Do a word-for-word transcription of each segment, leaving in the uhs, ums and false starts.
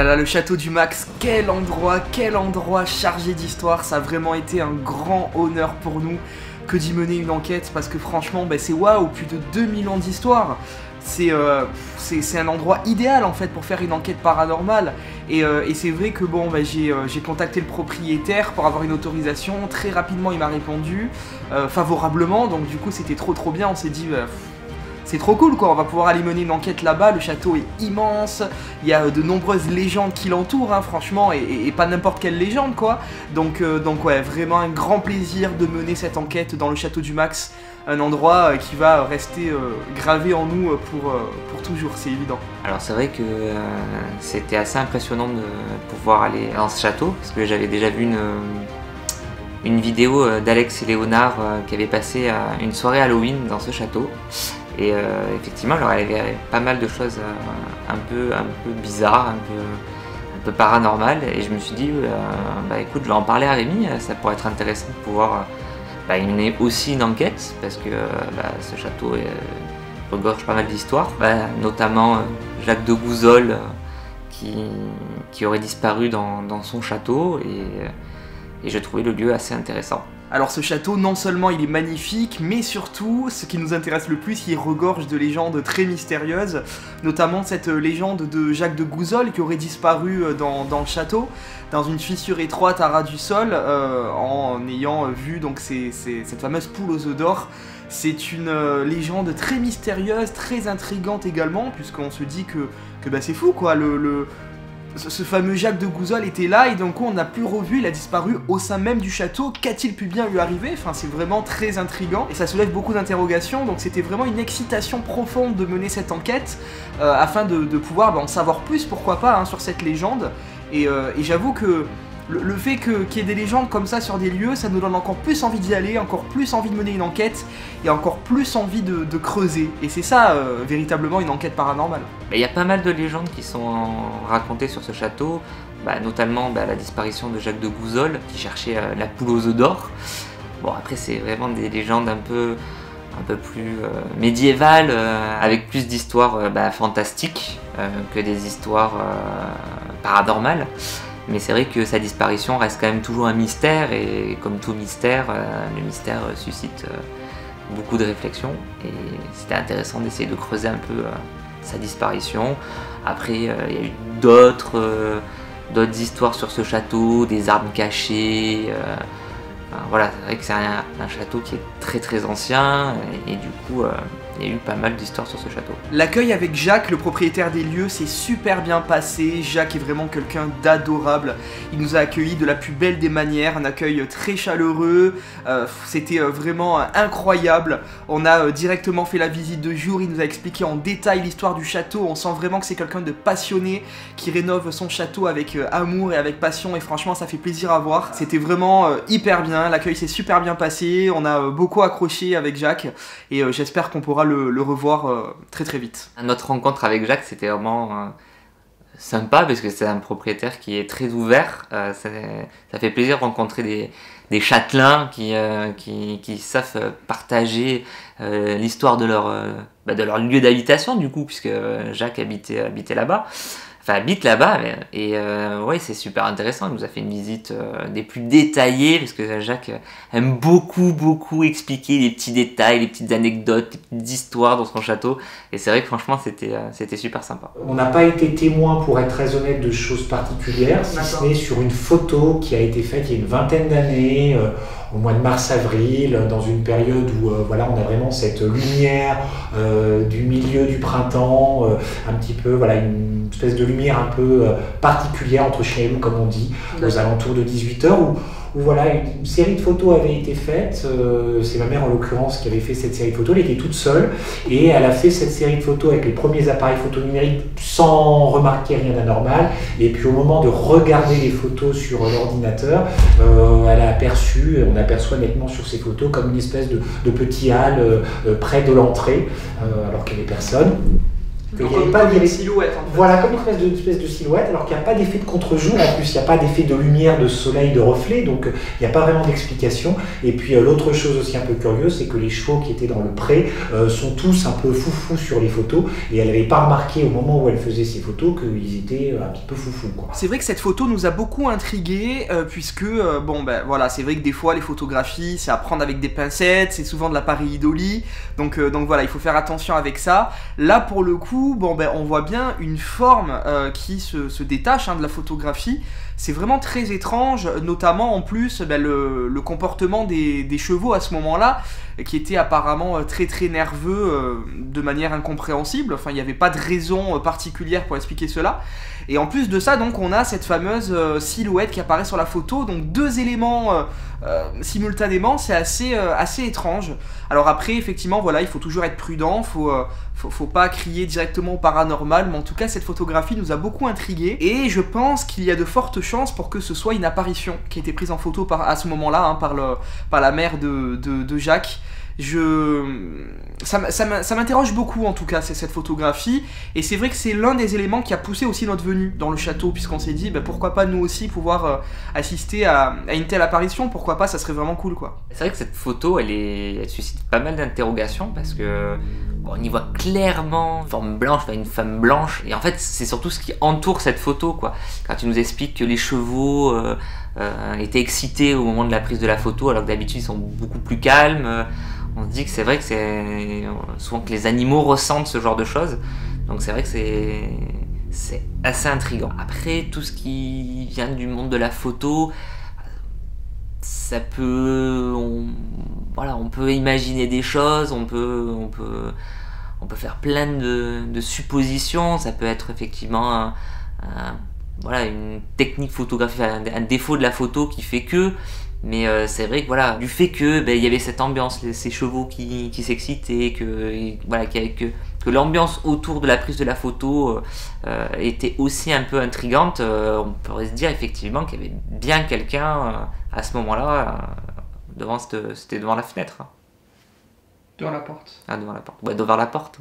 là, le château du Max, quel endroit, quel endroit chargé d'histoire. Ça a vraiment été un grand honneur pour nous que d'y mener une enquête, parce que franchement, bah, c'est waouh, plus de deux mille ans d'histoire. C'est euh, un endroit idéal en fait pour faire une enquête paranormale. Et, euh, et c'est vrai que bon, bah, j'ai euh, contacté le propriétaire pour avoir une autorisation. Très rapidement, il m'a répondu euh, favorablement. Donc du coup, c'était trop trop bien. On s'est dit... Bah, c'est trop cool quoi, on va pouvoir aller mener une enquête là-bas, le château est immense, il y a de nombreuses légendes qui l'entourent hein, franchement, et, et, et pas n'importe quelle légende quoi. Donc, euh, donc ouais, vraiment un grand plaisir de mener cette enquête dans le château du Max, un endroit euh, qui va rester euh, gravé en nous pour, euh, pour toujours, c'est évident. Alors c'est vrai que euh, c'était assez impressionnant de pouvoir aller dans ce château, parce que j'avais déjà vu une, une vidéo d'Alex et Léonard euh, qui avaient passé euh, une soirée Halloween dans ce château. Et euh, effectivement, alors, il y avait pas mal de choses euh, un, peu, un peu bizarres, un peu, un peu paranormales. Et je me suis dit, euh, bah écoute, je vais en parler à Rémi, ça pourrait être intéressant de pouvoir bah, mener aussi une enquête, parce que euh, bah, ce château euh, regorge pas mal d'histoires, bah, notamment euh, Jacques de Gouzol euh, qui, qui aurait disparu dans, dans son château, et, et je trouvais le lieu assez intéressant. Alors ce château, non seulement il est magnifique, mais surtout, ce qui nous intéresse le plus, il regorge de légendes très mystérieuses, notamment cette légende de Jacques de Gouzol qui aurait disparu dans, dans le château, dans une fissure étroite à ras du sol, euh, en ayant vu donc ces, ces, cette fameuse poule aux œufs d'or. C'est une euh, légende très mystérieuse, très intrigante également, puisqu'on se dit que, que bah, c'est fou quoi, le... le Ce fameux Jacques de Gouzol était là et d'un coup on n'a plus revu, il a disparu au sein même du château. Qu'a-t-il pu bien lui arriver? Enfin c'est vraiment très intriguant et ça soulève beaucoup d'interrogations, donc c'était vraiment une excitation profonde de mener cette enquête euh, afin de, de pouvoir bah, en savoir plus, pourquoi pas, hein, sur cette légende. Et, euh, et j'avoue que le, le fait qu'il y ait des légendes comme ça sur des lieux, ça nous donne encore plus envie d'y aller, encore plus envie de mener une enquête et encore plus envie de, de creuser. Et c'est ça euh, véritablement une enquête paranormale. Il y a pas mal de légendes qui sont racontées sur ce château, bah, notamment bah, la disparition de Jacques de Gouzol qui cherchait euh, la poule aux œufs d'or. Bon après c'est vraiment des légendes un peu, un peu plus euh, médiévales, euh, avec plus d'histoires euh, bah, fantastiques euh, que des histoires euh, paranormales. Mais c'est vrai que sa disparition reste quand même toujours un mystère, et comme tout mystère, euh, le mystère suscite euh, beaucoup de réflexions, et c'était intéressant d'essayer de creuser un peu euh, sa disparition. Après, il euh, y a eu d'autres euh, d'autres histoires sur ce château, des armes cachées. Euh, enfin, voilà, c'est vrai que c'est un, un château qui est très très ancien, et, et du coup, euh, il y a eu pas mal d'histoires sur ce château. L'accueil avec Jacques, le propriétaire des lieux, s'est super bien passé. Jacques est vraiment quelqu'un d'adorable. Il nous a accueillis de la plus belle des manières, un accueil très chaleureux. Euh, C'était euh, vraiment euh, incroyable. On a euh, directement fait la visite de jour. Il nous a expliqué en détail l'histoire du château. On sent vraiment que c'est quelqu'un de passionné qui rénove son château avec euh, amour et avec passion. Et franchement, ça fait plaisir à voir. C'était vraiment euh, hyper bien. L'accueil s'est super bien passé. On a euh, beaucoup accroché avec Jacques. Et euh, j'espère qu'on pourra Le, le revoir euh, très très vite. Notre rencontre avec Jacques, c'était vraiment euh, sympa, parce que c'est un propriétaire qui est très ouvert. Euh, ça, ça fait plaisir de rencontrer des, des châtelains qui, euh, qui, qui savent partager euh, l'histoire de leur, euh, bah de leur lieu d'habitation, du coup, puisque Jacques habitait, habitait là-bas. Enfin, habite là-bas, et euh, ouais, c'est super intéressant. Il nous a fait une visite euh, des plus détaillées, parce que Jacques aime beaucoup, beaucoup expliquer les petits détails, les petites anecdotes, les petites histoires dans son château. Et c'est vrai que franchement, c'était euh, c'était super sympa. On n'a pas été témoin, pour être très honnête, de choses particulières, si ce n'est sur une photo qui a été faite il y a une vingtaine d'années, euh, au mois de mars-avril, dans une période où euh, voilà, on a vraiment cette lumière euh, du milieu du printemps, euh, un petit peu, voilà, une espèce de lumière un peu euh, particulière entre chien et loup, comme on dit, aux alentours de dix-huit heures, où, où voilà, une, une série de photos avait été faite. Euh, c'est ma mère en l'occurrence qui avait fait cette série de photos. Elle était toute seule et elle a fait cette série de photos avec les premiers appareils photo numériques sans remarquer rien d'anormal. Et puis au moment de regarder les photos sur l'ordinateur, euh, elle a aperçu, on aperçoit nettement sur ces photos comme une espèce de, de petit hall euh, près de l'entrée, euh, alors qu'il n'y avait personne. qu'il n'y avait pas une silhouette en fait. Voilà, comme une espèce de, une espèce de silhouette, alors qu'il n'y a pas d'effet de contre-jour, en plus il n'y a pas d'effet de lumière, de soleil, de reflet, donc euh, il n'y a pas vraiment d'explication. Et puis euh, l'autre chose aussi un peu curieuse, c'est que les chevaux qui étaient dans le pré euh, sont tous un peu foufou sur les photos, et elle n'avait pas remarqué au moment où elle faisait ces photos qu'ils étaient un petit peu foufou, quoi. C'est vrai que cette photo nous a beaucoup intrigués, euh, puisque, euh, bon ben voilà, c'est vrai que des fois les photographies, c'est à prendre avec des pincettes, c'est souvent de la pareidolie, donc, euh, donc voilà, il faut faire attention avec ça. Là pour le coup, bon ben on voit bien une forme euh, qui se, se détache hein, de la photographie. C'est vraiment très étrange, notamment en plus ben, le, le comportement des, des chevaux à ce moment-là, qui était apparemment très très nerveux euh, de manière incompréhensible. Enfin, il n'y avait pas de raison particulière pour expliquer cela. Et en plus de ça, donc, on a cette fameuse euh, silhouette qui apparaît sur la photo, donc deux éléments euh, euh, simultanément, c'est assez, euh, assez étrange. Alors après, effectivement, voilà, il faut toujours être prudent, faut, euh, faut, faut pas crier directement au paranormal, mais en tout cas, cette photographie nous a beaucoup intrigués, et je pense qu'il y a de fortes chances pour que ce soit une apparition qui a été prise en photo par, à ce moment-là, hein, par, le, par la mère de, de, de Jacques. Je... Ça, ça, ça m'interroge beaucoup en tout cas cette photographie, et c'est vrai que c'est l'un des éléments qui a poussé aussi notre venue dans le château, puisqu'on s'est dit bah, pourquoi pas nous aussi pouvoir euh, assister à, à une telle apparition, pourquoi pas, ça serait vraiment cool quoi. C'est vrai que cette photo elle, est... elle suscite pas mal d'interrogations parce que bon, on y voit clairement une forme blanche, enfin, une femme blanche, et en fait c'est surtout ce qui entoure cette photo quoi. Quand tu nous expliques que les chevaux euh, euh, étaient excités au moment de la prise de la photo alors que d'habitude ils sont beaucoup plus calmes, euh, on se dit que c'est vrai que c'est souvent que les animaux ressentent ce genre de choses, donc c'est vrai que c'est c'est assez intriguant. Après, tout ce qui vient du monde de la photo, ça peut, on, voilà, on peut imaginer des choses, on peut, on peut, on peut faire plein de, de suppositions. Ça peut être effectivement un, un, voilà, une technique photographique, un, un défaut de la photo qui fait que. Mais euh, c'est vrai que voilà, du fait que ben, y avait cette ambiance, les, ces chevaux qui, qui s'excitaient, que, et, voilà, que, que, que l'ambiance autour de la prise de la photo euh, était aussi un peu intrigante, euh, on pourrait se dire effectivement qu'il y avait bien quelqu'un euh, à ce moment-là, euh, devant cette, c'était devant la fenêtre. Devant la porte. Ah, devant la porte. Ouais, devant la porte.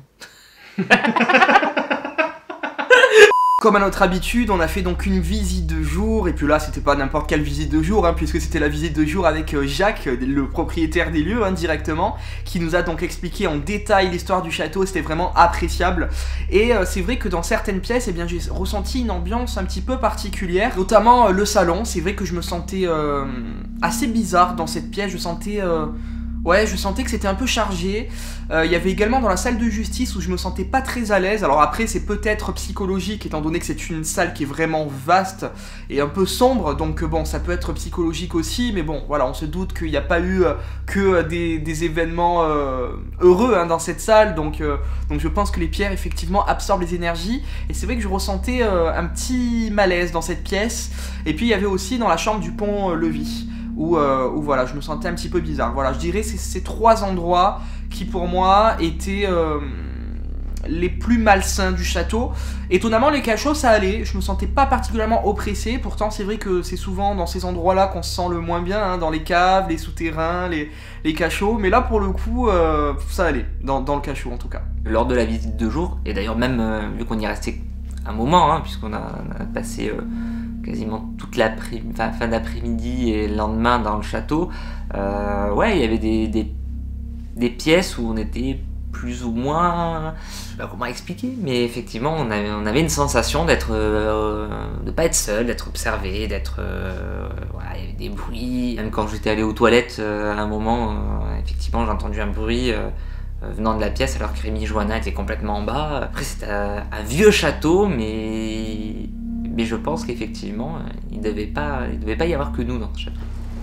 Comme à notre habitude, on a fait donc une visite de jour, et puis là c'était pas n'importe quelle visite de jour, hein, puisque c'était la visite de jour avec euh, Jacques, le propriétaire des lieux, hein, directement, qui nous a donc expliqué en détail l'histoire du château. C'était vraiment appréciable, et euh, c'est vrai que dans certaines pièces, eh bien, j'ai ressenti une ambiance un petit peu particulière, notamment euh, le salon. C'est vrai que je me sentais euh, assez bizarre dans cette pièce, je sentais... Euh, Ouais, je sentais que c'était un peu chargé. Euh, il y avait également dans la salle de justice où je me sentais pas très à l'aise. Alors après, c'est peut-être psychologique étant donné que c'est une salle qui est vraiment vaste et un peu sombre. Donc bon, ça peut être psychologique aussi. Mais bon, voilà, on se doute qu'il n'y a pas eu euh, que des, des événements euh, heureux hein, dans cette salle. Donc, euh, donc je pense que les pierres, effectivement, absorbent les énergies. Et c'est vrai que je ressentais euh, un petit malaise dans cette pièce. Et puis il y avait aussi dans la chambre du pont-levis. Où, euh, où voilà, je me sentais un petit peu bizarre. Voilà, je dirais que c'est ces trois endroits qui pour moi étaient euh, les plus malsains du château. Étonnamment, les cachots, ça allait, je me sentais pas particulièrement oppressé. Pourtant, c'est vrai que c'est souvent dans ces endroits-là qu'on se sent le moins bien, hein, dans les caves, les souterrains, les, les cachots. Mais là, pour le coup, euh, ça allait, dans, dans le cachot en tout cas. Lors de la visite de jour, et d'ailleurs même euh, vu qu'on y est resté un moment, hein, puisqu'on a, on a passé... Euh, quasiment toute la enfin, fin d'après-midi et le lendemain dans le château, euh, ouais, il y avait des, des, des pièces où on était plus ou moins, je sais pas comment expliquer, mais effectivement on avait, on avait une sensation d'être, euh, de pas être seul, d'être observé, d'être, euh, voilà, il y avait des bruits. Même quand j'étais allé aux toilettes euh, à un moment, euh, effectivement j'ai entendu un bruit euh, venant de la pièce alors que Rémi Joannin était complètement en bas. Après c'était un, un vieux château, mais Mais je pense qu'effectivement, il ne devait pas, il devait pas y avoir que nous dans ce château.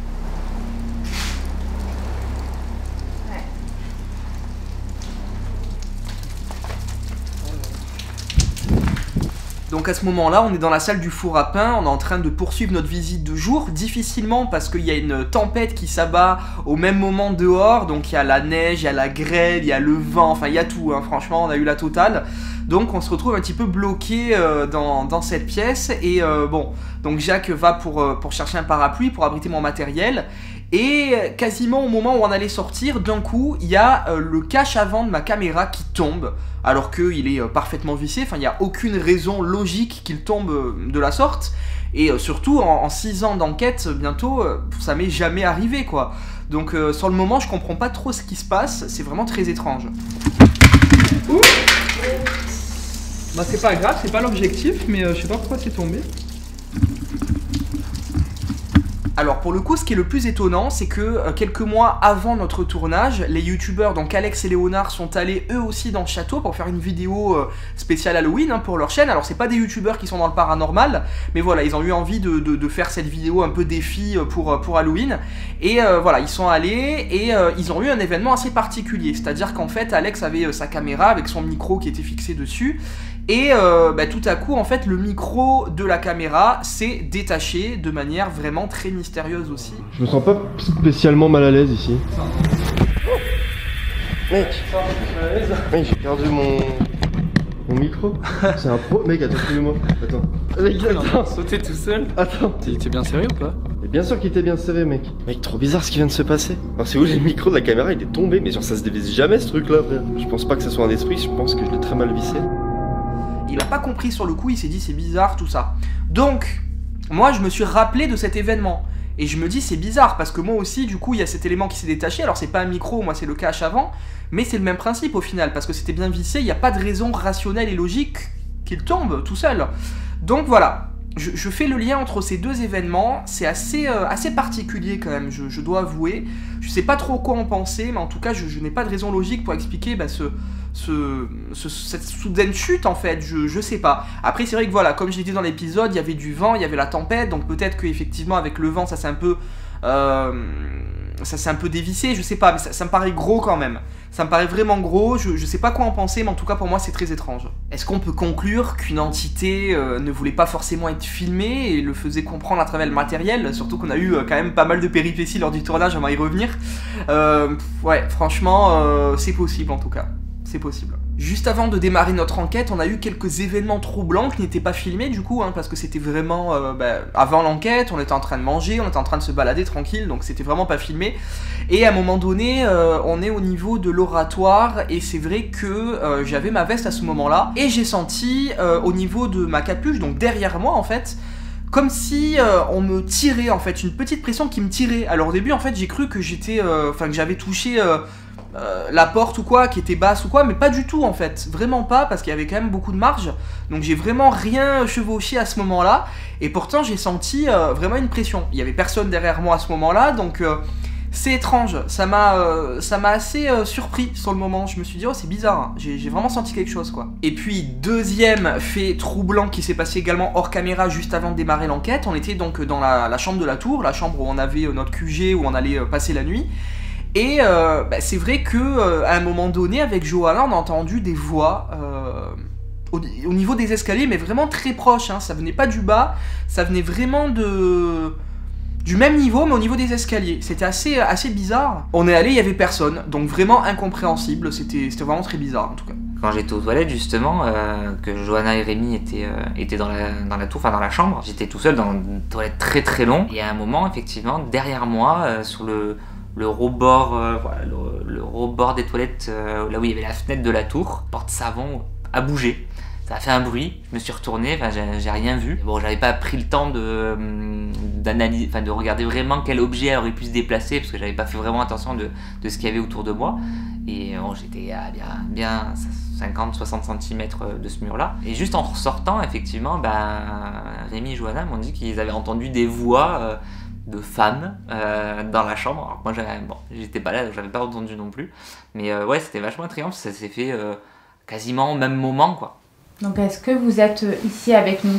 Ouais. Donc à ce moment-là, on est dans la salle du four à pain, on est en train de poursuivre notre visite de jour, difficilement parce qu'il y a une tempête qui s'abat au même moment dehors, donc il y a la neige, il y a la grêle, il y a le vent, enfin il y a tout, hein. Franchement on a eu la totale. Donc on se retrouve un petit peu bloqué euh, dans, dans cette pièce, et euh, bon, donc Jacques va pour, euh, pour chercher un parapluie pour abriter mon matériel, Et quasiment au moment où on allait sortir, d'un coup, il y a euh, le cache avant de ma caméra qui tombe, alors qu'il est euh, parfaitement vissé, enfin il n'y a aucune raison logique qu'il tombe euh, de la sorte. Et euh, surtout, en six ans d'enquête, bientôt, euh, ça m'est jamais arrivé, quoi. Donc euh, sur le moment, je comprends pas trop ce qui se passe, c'est vraiment très étrange. Ouh, bah c'est pas grave, c'est pas l'objectif, mais euh, je sais pas pourquoi c'est tombé. Alors pour le coup, ce qui est le plus étonnant, c'est que euh, quelques mois avant notre tournage, les youtubeurs, donc Alex et Léonard, sont allés eux aussi dans le château pour faire une vidéo euh, spéciale Halloween hein, pour leur chaîne. Alors c'est pas des youtubeurs qui sont dans le paranormal, mais voilà, ils ont eu envie de, de, de faire cette vidéo un peu défi pour, pour Halloween. Et euh, voilà, ils sont allés et euh, ils ont eu un événement assez particulier. C'est-à-dire qu'en fait, Alex avait euh, sa caméra avec son micro qui était fixé dessus. Et euh, bah, tout à coup, en fait, le micro de la caméra s'est détaché de manière vraiment très mystérieuse aussi. Je me sens pas spécialement mal à l'aise ici. Mec, mec j'ai perdu mon... mon micro. C'est un pro. Mec, attends, excuse-moi. Attends. Mec, attends. Sauter tout seul. Attends. Il était bien serré ou pas? Mais bien sûr qu'il était bien serré, mec. Mec, trop bizarre ce qui vient de se passer. Alors, c'est où le micro de la caméra, il est tombé, mais genre ça se dévisse jamais ce truc-là, frère. Je pense pas que ça soit un esprit, je pense que je l'ai très mal vissé. Il a pas compris sur le coup, il s'est dit c'est bizarre tout ça. Donc, moi je me suis rappelé de cet événement. Et je me dis c'est bizarre parce que moi aussi du coup il y a cet élément qui s'est détaché. Alors c'est pas un micro, moi c'est le cache avant. Mais c'est le même principe au final parce que c'était bien vissé. Il n'y a pas de raison rationnelle et logique qu'il tombe tout seul. Donc voilà, je, je fais le lien entre ces deux événements. C'est assez, euh, assez particulier quand même, je, je dois avouer. Je sais pas trop quoi en penser, mais en tout cas je, je n'ai pas de raison logique pour expliquer bah, ce... Ce, ce, cette soudaine chute en fait, je, je sais pas. Après c'est vrai que voilà, comme je l'ai dit dans l'épisode, il y avait du vent, il y avait la tempête, donc peut-être qu'effectivement avec le vent ça s'est un peu euh, ça s'est un peu dévissé, je sais pas, mais ça, ça me paraît gros quand même. Ça me paraît vraiment gros, je, je sais pas quoi en penser, mais en tout cas pour moi c'est très étrange. Est-ce qu'on peut conclure qu'une entité euh, ne voulait pas forcément être filmée et le faisait comprendre à travers le matériel, surtout qu'on a eu euh, quand même pas mal de péripéties lors du tournage, on va y revenir. Euh, ouais, franchement, euh, c'est possible en tout cas. C'est possible. Juste avant de démarrer notre enquête, on a eu quelques événements troublants qui n'étaient pas filmés du coup, hein, parce que c'était vraiment... Euh, bah, avant l'enquête, on était en train de manger, on était en train de se balader tranquille, donc c'était vraiment pas filmé. Et à un moment donné, euh, on est au niveau de l'oratoire, et c'est vrai que euh, j'avais ma veste à ce moment-là, et j'ai senti euh, au niveau de ma capuche, donc derrière moi en fait, comme si euh, on me tirait en fait, une petite pression qui me tirait. Alors au début en fait j'ai cru que j'étais... Enfin euh, que j'avais touché... Euh, Euh, la porte ou quoi, qui était basse ou quoi, mais pas du tout en fait, vraiment pas, parce qu'il y avait quand même beaucoup de marge, donc j'ai vraiment rien chevauché à ce moment-là, et pourtant j'ai senti euh, vraiment une pression. Il y avait personne derrière moi à ce moment-là, donc euh, c'est étrange, ça m'a euh, ça m'a assez euh, surpris sur le moment. Je me suis dit oh c'est bizarre, hein. j'ai vraiment senti quelque chose quoi. Et puis deuxième fait troublant qui s'est passé également hors caméra juste avant de démarrer l'enquête, on était donc dans la, la chambre de la tour, la chambre où on avait euh, notre Q G, où on allait euh, passer la nuit. Et euh, bah, c'est vrai que euh, à un moment donné, avec Johanna, on a entendu des voix euh, au, au niveau des escaliers, mais vraiment très proches. Hein. Ça venait pas du bas, ça venait vraiment de du même niveau, mais au niveau des escaliers. C'était assez assez bizarre. On est allé, il y avait personne, donc vraiment incompréhensible. C'était c'était vraiment très bizarre en tout cas. Quand j'étais aux toilettes justement, euh, que Johanna et Rémi étaient, euh, étaient dans, la, dans la tour, enfin dans la chambre, j'étais tout seul dans une toilette très très long. Et à un moment, effectivement, derrière moi, euh, sur le le rebord, euh, voilà, le, le rebord des toilettes, euh, là où il y avait la fenêtre de la tour, porte savon a bougé. Ça a fait un bruit, je me suis retourné, enfin j'ai rien vu. Bon, j'avais pas pris le temps de d'analyser, enfin de regarder vraiment quel objet aurait pu se déplacer, parce que j'avais pas fait vraiment attention de, de ce qu'il y avait autour de moi. Et bon, j'étais à bien, bien cinquante à soixante centimètres de ce mur-là. Et juste en ressortant, effectivement, ben, Rémi et Johanna m'ont dit qu'ils avaient entendu des voix euh, de femmes euh, dans la chambre. Alors moi, bon, j'étais pas là, donc j'avais pas entendu non plus. Mais euh, ouais, c'était vachement attrayant, parce que ça s'est fait euh, quasiment au même moment, quoi. Donc est-ce que vous êtes ici avec nous?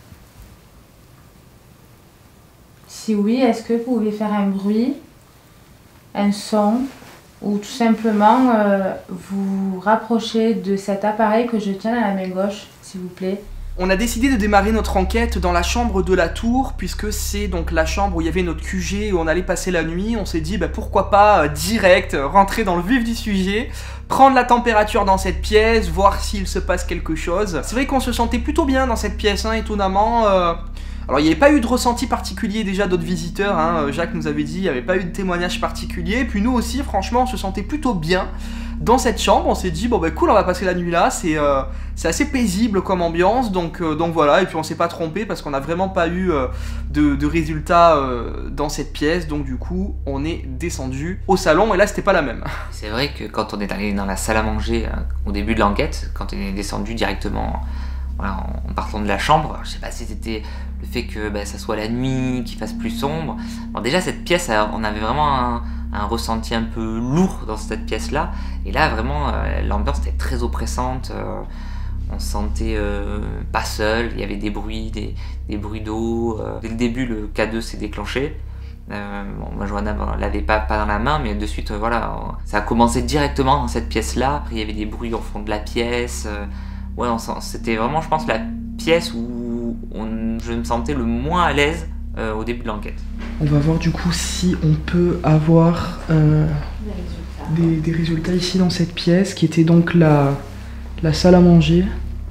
Si oui, est-ce que vous pouvez faire un bruit, un son, ou tout simplement euh, vous rapprocher de cet appareil que je tiens à la main gauche, s'il vous plaît? On a décidé de démarrer notre enquête dans la chambre de la tour, puisque c'est donc la chambre où il y avait notre Q G, où on allait passer la nuit. On s'est dit, bah, pourquoi pas euh, direct, rentrer dans le vif du sujet, prendre la température dans cette pièce, voir s'il se passe quelque chose. C'est vrai qu'on se sentait plutôt bien dans cette pièce, hein, étonnamment. Euh, Alors il n'y avait pas eu de ressenti particulier déjà d'autres visiteurs, hein. Jacques nous avait dit il n'y avait pas eu de témoignage particulier, puis nous aussi franchement on se sentait plutôt bien dans cette chambre, on s'est dit bon bah cool on va passer la nuit là, c'est euh, assez paisible comme ambiance, donc, euh, donc voilà, et puis on s'est pas trompé parce qu'on n'a vraiment pas eu euh, de, de résultats euh, dans cette pièce, donc du coup on est descendu au salon et là c'était pas la même. C'est vrai que quand on est allé dans la salle à manger euh, au début de l'enquête, quand on est descendu directement voilà, en, en partant de la chambre, alors, je sais pas si c'était le fait que bah, ça soit la nuit, qu'il fasse plus sombre. Alors déjà cette pièce, on avait vraiment un, un ressenti un peu lourd dans cette pièce-là, et là vraiment euh, l'ambiance était très oppressante, euh, on se sentait euh, pas seul, il y avait des bruits, des, des bruits d'eau. Euh. Dès le début le K deux s'est déclenché. Euh, bon, moi Johanna ne l'avait pas, pas dans la main, mais de suite euh, voilà, on, ça a commencé directement dans cette pièce-là. Après il y avait des bruits au fond de la pièce. Euh, ouais, c'était vraiment je pense la pièce où on, je me sentais le moins à l'aise euh, au début de l'enquête. On va voir du coup si on peut avoir euh, des, résultats. Des, des résultats ici dans cette pièce qui était donc la, la salle à manger.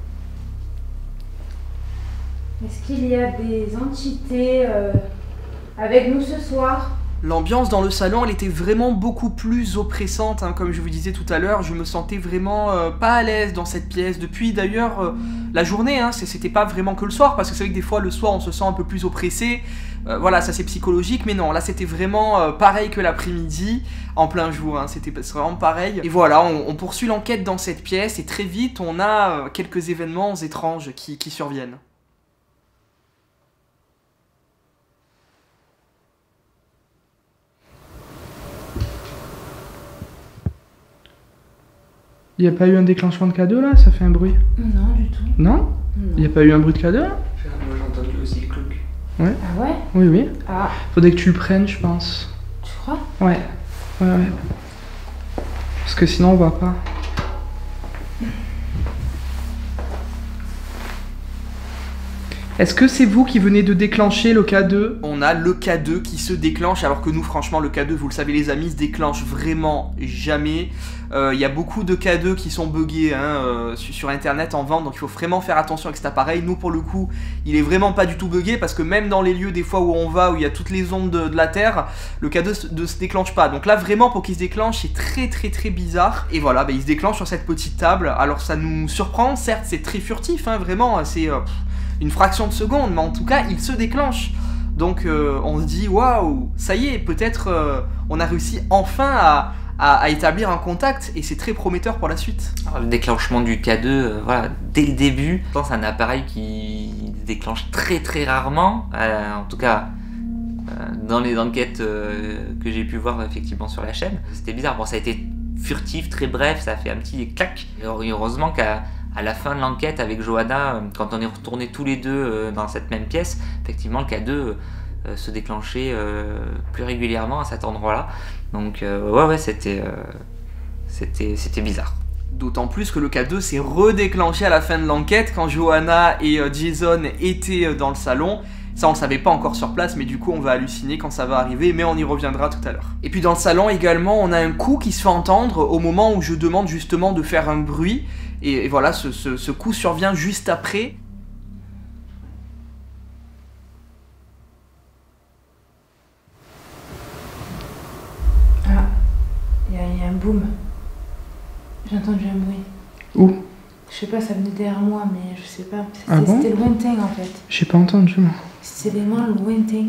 Est-ce qu'il y a des entités euh, avec nous ce soir? L'ambiance dans le salon, elle était vraiment beaucoup plus oppressante, hein, comme je vous disais tout à l'heure, je me sentais vraiment euh, pas à l'aise dans cette pièce, depuis d'ailleurs euh, la journée, hein, c'était pas vraiment que le soir, parce que c'est vrai que des fois le soir on se sent un peu plus oppressé, euh, voilà, ça c'est psychologique, mais non, là c'était vraiment euh, pareil que l'après-midi, en plein jour, hein, c'était vraiment pareil, et voilà, on, on poursuit l'enquête dans cette pièce, et très vite on a euh, quelques événements étranges qui, qui surviennent. Il n'y a pas eu un déclenchement de K deux là? Ça fait un bruit? Non, du tout. Non? Il n'y a pas eu un bruit de K deux là? Moi j'ai entendu aussi le clouk. Ouais. Ah ouais? Oui, oui. Ah. Faudrait que tu le prennes, je pense. Tu crois? Ouais. Ouais, ouais. Parce que sinon on voit pas. Est-ce que c'est vous qui venez de déclencher le K deux? On a le K deux qui se déclenche, alors que nous, franchement, le K deux, vous le savez les amis, se déclenche vraiment jamais. Il euh, y a beaucoup de K deux qui sont buggés hein, euh, sur, sur internet en vente, donc il faut vraiment faire attention avec cet appareil. Nous, pour le coup, il est vraiment pas du tout buggé, parce que même dans les lieux des fois où on va, où il y a toutes les ondes de, de la Terre, le K deux ne se déclenche pas. Donc là, vraiment, pour qu'il se déclenche, c'est très très très bizarre. Et voilà, bah, il se déclenche sur cette petite table. Alors ça nous surprend, certes, c'est très furtif, hein, vraiment, c'est... Euh, une fraction de seconde, mais en tout cas, il se déclenche. Donc euh, on se dit, waouh, ça y est, peut-être euh, on a réussi enfin à, à, à établir un contact, et c'est très prometteur pour la suite. Alors, le déclenchement du K deux, euh, voilà, dès le début, je pense que c'est un appareil qui se déclenche très très rarement, euh, en tout cas euh, dans les enquêtes euh, que j'ai pu voir effectivement sur la chaîne. C'était bizarre, bon ça a été furtif, très bref, ça a fait un petit clac, et heureusement qu'à à la fin de l'enquête avec Johanna, quand on est retournés tous les deux dans cette même pièce, effectivement le K deux euh, se déclenchait euh, plus régulièrement à cet endroit-là. Donc euh, ouais ouais c'était euh, c'était c'était bizarre. D'autant plus que le K deux s'est redéclenché à la fin de l'enquête quand Johanna et euh, Jason étaient dans le salon. Ça on le savait pas encore sur place, mais du coup on va halluciner quand ça va arriver, mais on y reviendra tout à l'heure. Et puis dans le salon également, on a un coup qui se fait entendre au moment où je demande justement de faire un bruit. Et, et voilà, ce, ce, ce coup survient juste après. Ah, il y, y a un boom. J'ai entendu un bruit. Où? Je sais pas, ça venait derrière moi, mais je sais pas. C'était Ah bon? lointain en fait. J'ai pas entendu moi. C'était vraiment lointain.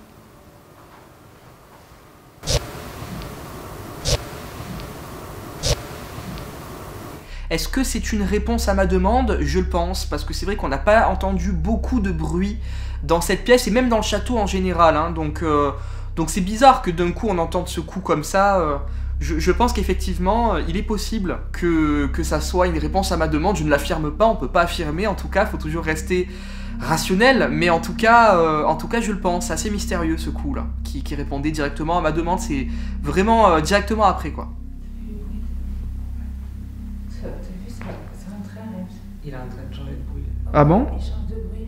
Est-ce que c'est une réponse à ma demande? Je le pense, parce que c'est vrai qu'on n'a pas entendu beaucoup de bruit dans cette pièce, et même dans le château en général, hein, donc euh, donc c'est bizarre que d'un coup on entende ce coup comme ça. euh, je, je pense qu'effectivement, il est possible que, que ça soit une réponse à ma demande, je ne l'affirme pas, on peut pas affirmer, en tout cas, il faut toujours rester rationnel, mais en tout cas, euh, en tout cas je le pense, c'est assez mystérieux ce coup-là, qui, qui répondait directement à ma demande, c'est vraiment euh, directement après, quoi. Il est en train de changer de bruit. Ah bon? Il change de bruit.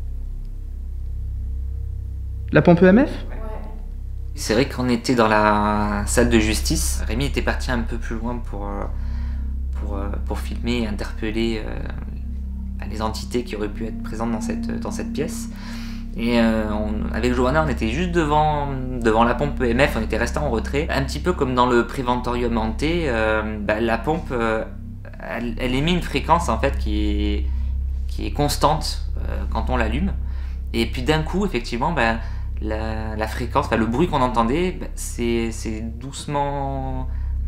La pompe E M F? Ouais. C'est vrai qu'on était dans la salle de justice. Rémi était parti un peu plus loin pour, pour, pour filmer et interpeller euh, les entités qui auraient pu être présentes dans cette, dans cette pièce. Et euh, on, avec Johanna, on était juste devant, devant la pompe E M F, on était resté en retrait. Un petit peu comme dans le préventorium hanté, euh, bah, la pompe, euh, elle, elle émet une fréquence en fait qui est, qui est constante euh, quand on l'allume. Et puis d'un coup, effectivement, bah, la, la fréquence, bah, le bruit qu'on entendait, bah, c'est doucement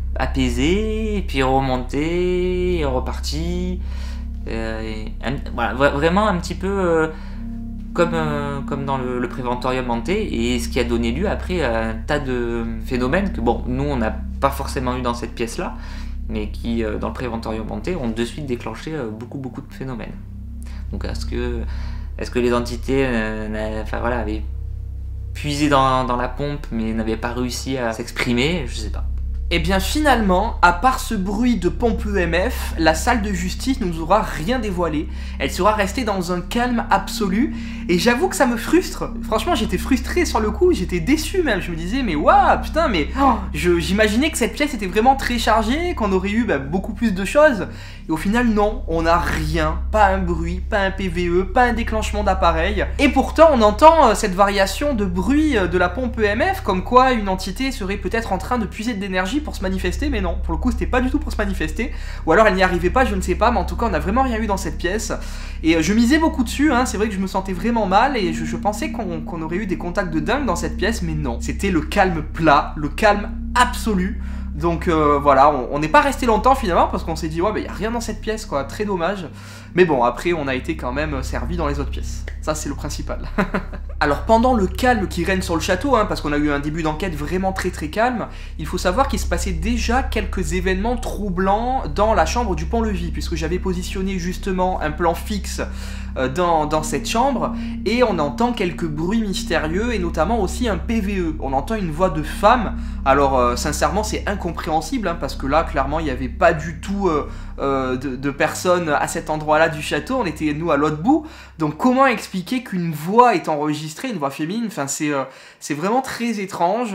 apaisé, et puis remonté, et reparti. Euh, et, un, voilà, vraiment un petit peu... Euh, Comme, euh, comme dans le, le préventorium hanté, et ce qui a donné lieu après à un tas de phénomènes que bon, nous on n'a pas forcément eu dans cette pièce-là, mais qui euh, dans le préventorium hanté ont de suite déclenché euh, beaucoup beaucoup de phénomènes. Donc est-ce que, est-ce que les entités euh, enfin, voilà, avaient puisé dans, dans la pompe mais n'avaient pas réussi à s'exprimer? Je sais pas. Et bien finalement, à part ce bruit de pompe E M F, la salle de justice ne nous aura rien dévoilé. Elle sera restée dans un calme absolu. Et j'avoue que ça me frustre. Franchement, j'étais frustré sur le coup, j'étais déçu même. Je me disais, mais waouh, putain, mais oh, j'imaginais que cette pièce était vraiment très chargée, qu'on aurait eu bah, beaucoup plus de choses. Et au final, non, on n'a rien. Pas un bruit, pas un P V E, pas un déclenchement d'appareil. Et pourtant, on entend euh, cette variation de bruit euh, de la pompe E M F, comme quoi une entité serait peut-être en train de puiser de l'énergie pour se manifester, mais non, pour le coup c'était pas du tout pour se manifester, ou alors elle n'y arrivait pas, je ne sais pas, mais en tout cas on n'a vraiment rien eu dans cette pièce, et euh, je misais beaucoup dessus, hein, c'est vrai que je me sentais vraiment mal, et je, je pensais qu'on qu'on aurait eu des contacts de dingue dans cette pièce, mais non, c'était le calme plat, le calme absolu. Donc euh, voilà, on n'est pas resté longtemps finalement parce qu'on s'est dit ouais bah y a rien dans cette pièce quoi, très dommage. Mais bon après on a été quand même servi dans les autres pièces, ça c'est le principal. Alors pendant le calme qui règne sur le château, hein, parce qu'on a eu un début d'enquête vraiment très très calme, il faut savoir qu'il se passait déjà quelques événements troublants dans la chambre du pont-levis, puisque j'avais positionné justement un plan fixe euh, dans, dans cette chambre, et on entend quelques bruits mystérieux, et notamment aussi un P V E. On entend une voix de femme, alors euh, sincèrement c'est incompréhensible, hein, parce que là clairement il n'y avait pas du tout euh, euh, de, de personnes à cet endroit-là du château, on était nous à l'autre bout, donc comment expliquer qu'une voix est enregistrée, une voix féminine, enfin c'est euh, c'est vraiment très étrange.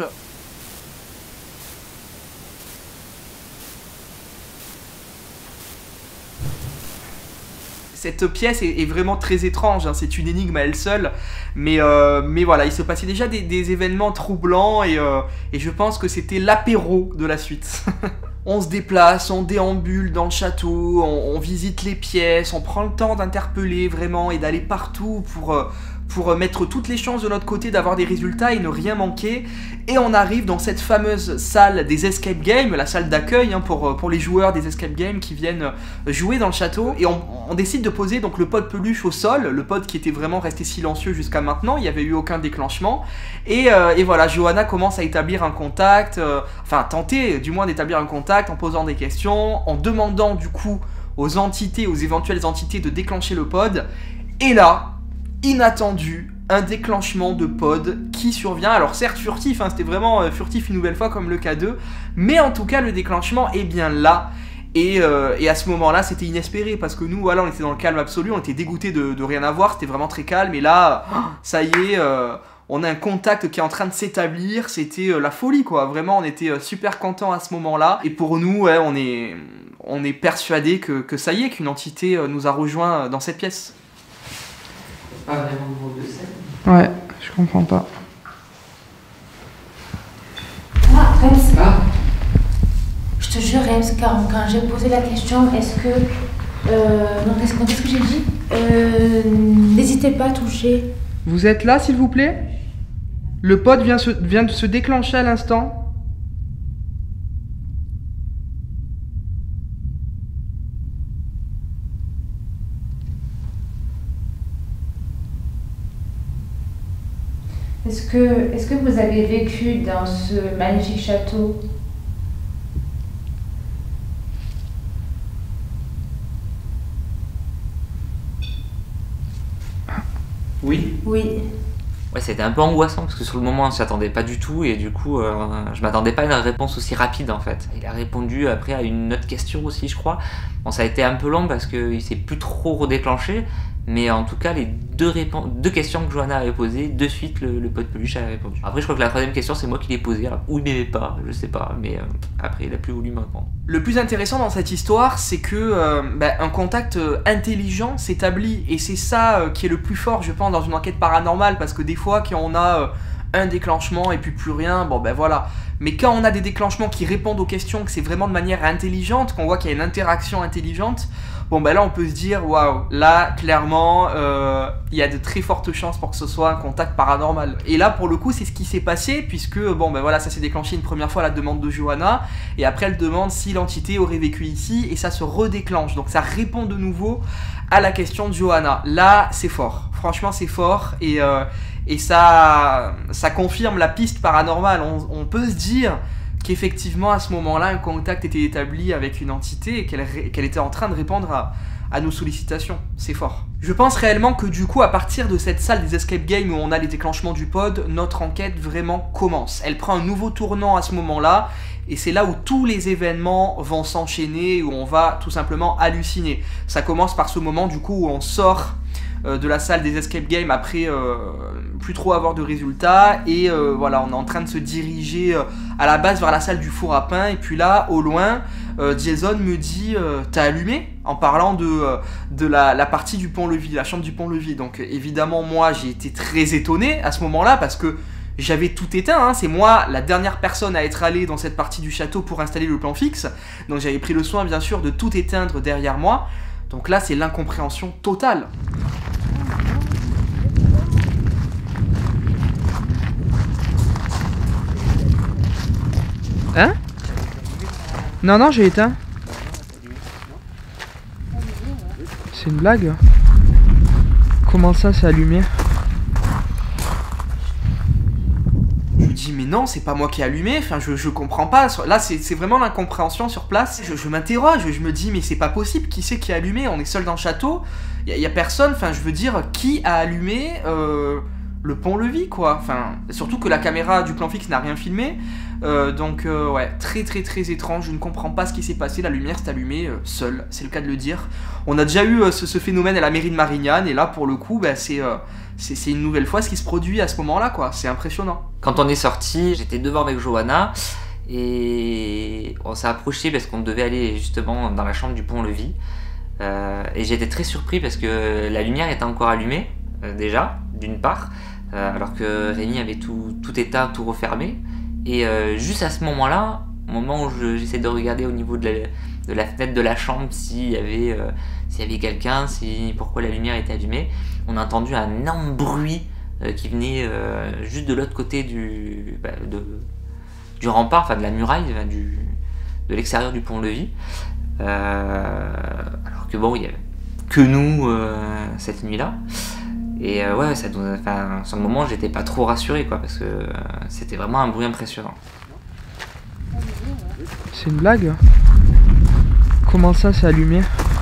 Cette pièce est, est vraiment très étrange, hein, c'est une énigme à elle seule, mais, euh, mais voilà, il se passait déjà des, des événements troublants et, euh, et je pense que c'était l'apéro de la suite. On se déplace, on déambule dans le château, on, on visite les pièces, on prend le temps d'interpeller vraiment et d'aller partout pour... Euh, pour mettre toutes les chances de notre côté d'avoir des résultats et ne rien manquer. Et on arrive dans cette fameuse salle des escape games, la salle d'accueil hein, pour, pour les joueurs des escape games qui viennent jouer dans le château. Et on, on décide de poser donc le pod peluche au sol, le pod qui était vraiment resté silencieux jusqu'à maintenant, il n'y avait eu aucun déclenchement. Et, euh, et voilà, Johanna commence à établir un contact, euh, enfin tenter du moins d'établir un contact en posant des questions, en demandant du coup aux entités, aux éventuelles entités de déclencher le pod. Et là, inattendu, un déclenchement de pod qui survient, alors certes furtif, hein, c'était vraiment euh, furtif une nouvelle fois comme le K deux, mais en tout cas le déclenchement est bien là, et, euh, et à ce moment-là c'était inespéré, parce que nous voilà on était dans le calme absolu, on était dégoûtés de, de rien avoir, c'était vraiment très calme, et là, ça y est, euh, on a un contact qui est en train de s'établir, c'était euh, la folie quoi, vraiment on était euh, super contents à ce moment-là, et pour nous ouais, on est, on est persuadés que, que ça y est, qu'une entité euh, nous a rejoints dans cette pièce. Pas vraiment de groupe de scène. Ouais, je comprends pas. Ah, Rems. Ah. Je te jure, Rems, quand, quand j'ai posé la question, est-ce que... Euh, non, qu'est-ce qu'est-ce que j'ai dit euh, N'hésitez pas à toucher. Vous êtes là, s'il vous plaît? Le pod vient, se, vient de se déclencher à l'instant. Est-ce que, est-ce que vous avez vécu dans ce magnifique château? Oui. Oui. Ouais, c'était un peu angoissant parce que sur le moment on s'y attendait pas du tout et du coup euh, je m'attendais pas à une réponse aussi rapide en fait. Il a répondu après à une autre question aussi je crois. Bon ça a été un peu long parce qu'il s'est plus trop redéclenché Mais en tout cas, les deux, deux questions que Johanna avait posées, de suite, le, le pote peluche avait répondu. Après, je crois que la troisième question, c'est moi qui l'ai posée. Alors, ou il m'aimait pas, je sais pas. Mais euh, après, il a plus voulu me répondre. Le plus intéressant dans cette histoire, c'est que euh, bah, un contact euh, intelligent s'établit. Et c'est ça euh, qui est le plus fort, je pense, dans une enquête paranormale. Parce que des fois, quand on a euh, un déclenchement et puis plus rien, bon ben voilà. Mais quand on a des déclenchements qui répondent aux questions, que c'est vraiment de manière intelligente, qu'on voit qu'il y a une interaction intelligente, bon ben là on peut se dire waouh, là clairement euh, il y a de très fortes chances pour que ce soit un contact paranormal. Et là pour le coup c'est ce qui s'est passé, puisque bon ben voilà, ça s'est déclenché une première fois à la demande de Johanna, et après elle demande si l'entité aurait vécu ici, et ça se redéclenche, donc ça répond de nouveau à la question de Johanna. Là c'est fort, franchement c'est fort, et, euh, et ça, ça confirme la piste paranormale. On, on peut se dire qu'effectivement à ce moment-là un contact était établi avec une entité et qu'elle qu'elle était en train de répondre à, à nos sollicitations. C'est fort. Je pense réellement que du coup à partir de cette salle des escape games où on a les déclenchements du pod, notre enquête vraiment commence. Elle prend un nouveau tournant à ce moment-là, et c'est là où tous les événements vont s'enchaîner, où on va tout simplement halluciner. Ça commence par ce moment du coup où on sort euh, de la salle des escape games après euh, plus trop avoir de résultats, et euh, voilà, on est en train de se diriger euh, à la base vers la salle du four à pain, et puis là au loin euh, Jason me dit euh, t'as allumé, en parlant de, euh, de la, la partie du pont-levis, la chambre du pont-levis. Donc évidemment moi j'ai été très étonné à ce moment-là, parce que j'avais tout éteint, hein. C'est moi la dernière personne à être allée dans cette partie du château pour installer le plan fixe, donc j'avais pris le soin bien sûr de tout éteindre derrière moi. Donc là c'est l'incompréhension totale. Hein? Non, non, j'ai éteint. C'est une blague? Comment ça, c'est allumé? Je lui dis, mais non, c'est pas moi qui ai allumé, enfin, je, je comprends pas. Là, c'est vraiment l'incompréhension sur place. Je, je m'interroge, je me dis, mais c'est pas possible, qui c'est qui a allumé? On est seul dans le château, il y, y a personne, enfin, je veux dire, qui a allumé euh, le pont-levis, quoi? Enfin, surtout que la caméra du plan fixe n'a rien filmé. Euh, donc euh, ouais, très très très étrange, je ne comprends pas ce qui s'est passé, la lumière s'est allumée euh, seule, c'est le cas de le dire. On a déjà eu euh, ce, ce phénomène à la mairie de Marignane, et là pour le coup bah, c'est euh, c'est une nouvelle fois ce qui se produit à ce moment-là, quoi. C'est impressionnant. Quand on est sorti, j'étais devant avec Johanna, et on s'est approché parce qu'on devait aller justement dans la chambre du pont-levis, euh, et j'étais très surpris parce que la lumière était encore allumée, euh, déjà, d'une part, euh, alors que Rémi avait tout, tout éteint, tout refermé. Et euh, juste à ce moment-là, au moment où j'essaie de regarder au niveau de la, de la fenêtre de la chambre s'il y avait, euh, s'il y avait quelqu'un, si, pourquoi la lumière était allumée, on a entendu un énorme bruit euh, qui venait euh, juste de l'autre côté du, bah, de, du rempart, enfin de la muraille, enfin, du, de l'extérieur du pont-levis. Euh, alors que bon, il n'y avait que nous euh, cette nuit-là. Et euh, ouais, ça, enfin, sur le moment, j'étais pas trop rassuré, quoi, parce que euh, c'était vraiment un bruit impressionnant. C'est une blague? Comment ça, c'est allumé?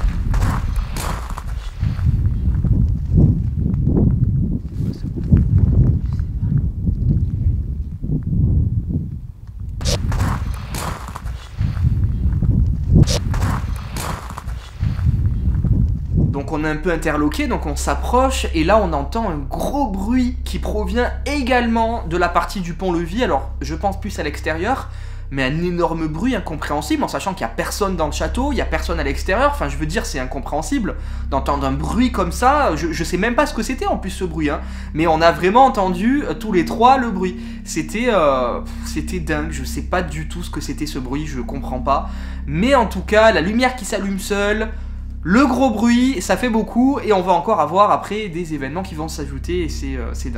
Donc on est un peu interloqué, donc on s'approche, et là on entend un gros bruit qui provient également de la partie du pont-levis. Alors je pense plus à l'extérieur, mais un énorme bruit incompréhensible, en sachant qu'il n'y a personne dans le château, il n'y a personne à l'extérieur. Enfin je veux dire, c'est incompréhensible d'entendre un bruit comme ça. Je, je sais même pas ce que c'était en plus ce bruit, hein. Mais on a vraiment entendu euh, tous les trois le bruit. C'était euh, c'était dingue, je sais pas du tout ce que c'était ce bruit, je comprends pas. Mais en tout cas, la lumière qui s'allume seule, le gros bruit, ça fait beaucoup, et on va encore avoir après des événements qui vont s'ajouter, et c'est euh, c'est dingue.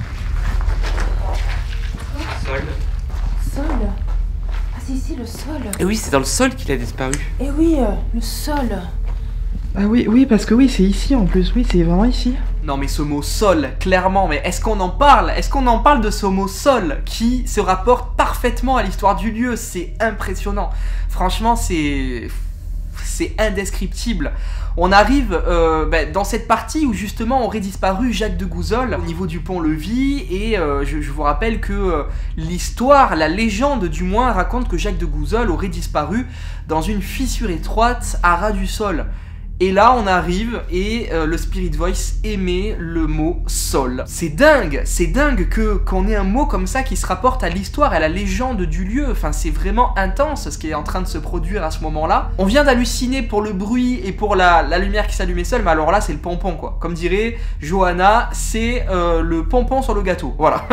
Sol. Sol? Ah c'est ici le sol. Et oui, c'est dans le sol qu'il a disparu. Eh oui, euh, le sol. Ah oui, oui, parce que oui, c'est ici en plus, oui, c'est vraiment ici. Non mais ce mot sol, clairement, mais est-ce qu'on en parle? Est-ce qu'on en parle de ce mot sol qui se rapporte parfaitement à l'histoire du lieu? C'est impressionnant. Franchement, c'est... c'est indescriptible. On arrive euh, bah, dans cette partie où justement aurait disparu Jacques de Gouzol au niveau du pont-levis, et euh, je, je vous rappelle que euh, l'histoire, la légende du moins, raconte que Jacques de Gouzol aurait disparu dans une fissure étroite à ras du sol. Et là on arrive et euh, le Spirit Voice émet le mot sol. C'est dingue, c'est dingue que qu'on ait un mot comme ça qui se rapporte à l'histoire, à la légende du lieu. Enfin c'est vraiment intense ce qui est en train de se produire à ce moment-là. On vient d'halluciner pour le bruit et pour la, la lumière qui s'allumait seule, mais alors là c'est le pompon quoi. Comme dirait Johanna, c'est euh, le pompon sur le gâteau. Voilà.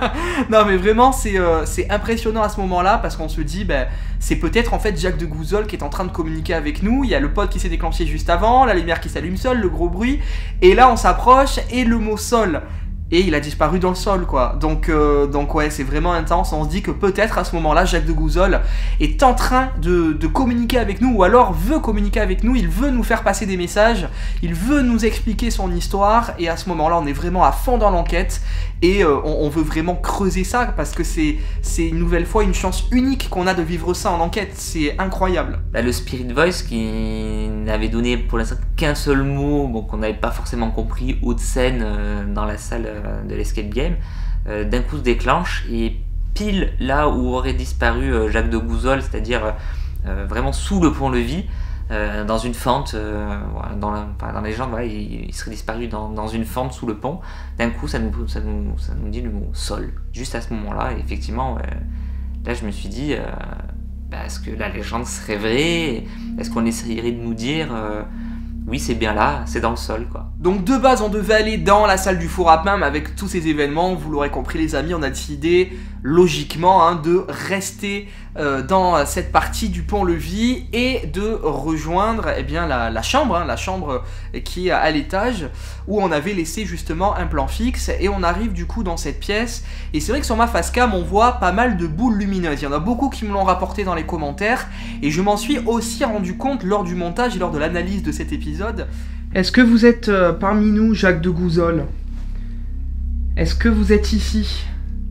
Non mais vraiment c'est euh, c'est impressionnant à ce moment-là parce qu'on se dit ben c'est peut-être en fait Jacques de Gouzol qui est en train de communiquer avec nous. Il y a le pod qui s'est déclenché juste avant, la lumière qui s'allume seule, le gros bruit, et là on s'approche et le mot sol, et il a disparu dans le sol quoi. Donc, euh, donc ouais c'est vraiment intense, on se dit que peut-être à ce moment là Jacques de Gouzol est en train de, de communiquer avec nous, ou alors veut communiquer avec nous, il veut nous faire passer des messages, il veut nous expliquer son histoire, et à ce moment là on est vraiment à fond dans l'enquête, et euh, on, on veut vraiment creuser ça, parce que c'est une nouvelle fois une chance unique qu'on a de vivre ça en enquête, c'est incroyable. Bah, le Spirit Voice qui n'avait donné pour l'instant qu'un seul mot, bon, qu'on n'avait pas forcément compris, haute scène euh, dans la salle euh, de l'escape game, euh, d'un coup se déclenche, et pile là où aurait disparu euh, Jacques de Gouzol, c'est-à-dire euh, vraiment sous le pont-levis, Euh, dans une fente, euh, voilà, dans, la, enfin, dans les gens, voilà, il, il serait disparu dans, dans une fente sous le pont. D'un coup, ça nous, ça, nous, ça nous dit le mot sol, juste à ce moment-là. Et effectivement, euh, là, je me suis dit, euh, bah, est-ce que la légende serait vraie? Est-ce qu'on essayerait de nous dire, euh, oui, c'est bien là, c'est dans le sol, quoi. Donc de base, on devait aller dans la salle du four à pain, mais avec tous ces événements, vous l'aurez compris les amis, on a décidé logiquement hein, de rester euh, dans cette partie du pont-levis et de rejoindre eh bien, la, la chambre, hein, la chambre qui est à l'étage, où on avait laissé justement un plan fixe, et on arrive du coup dans cette pièce, et c'est vrai que sur ma facecam, on voit pas mal de boules lumineuses, il y en a beaucoup qui me l'ont rapporté dans les commentaires, et je m'en suis aussi rendu compte lors du montage et lors de l'analyse de cet épisode. Est-ce que vous êtes euh, parmi nous, Jacques de Gouzol? Est-ce que vous êtes ici?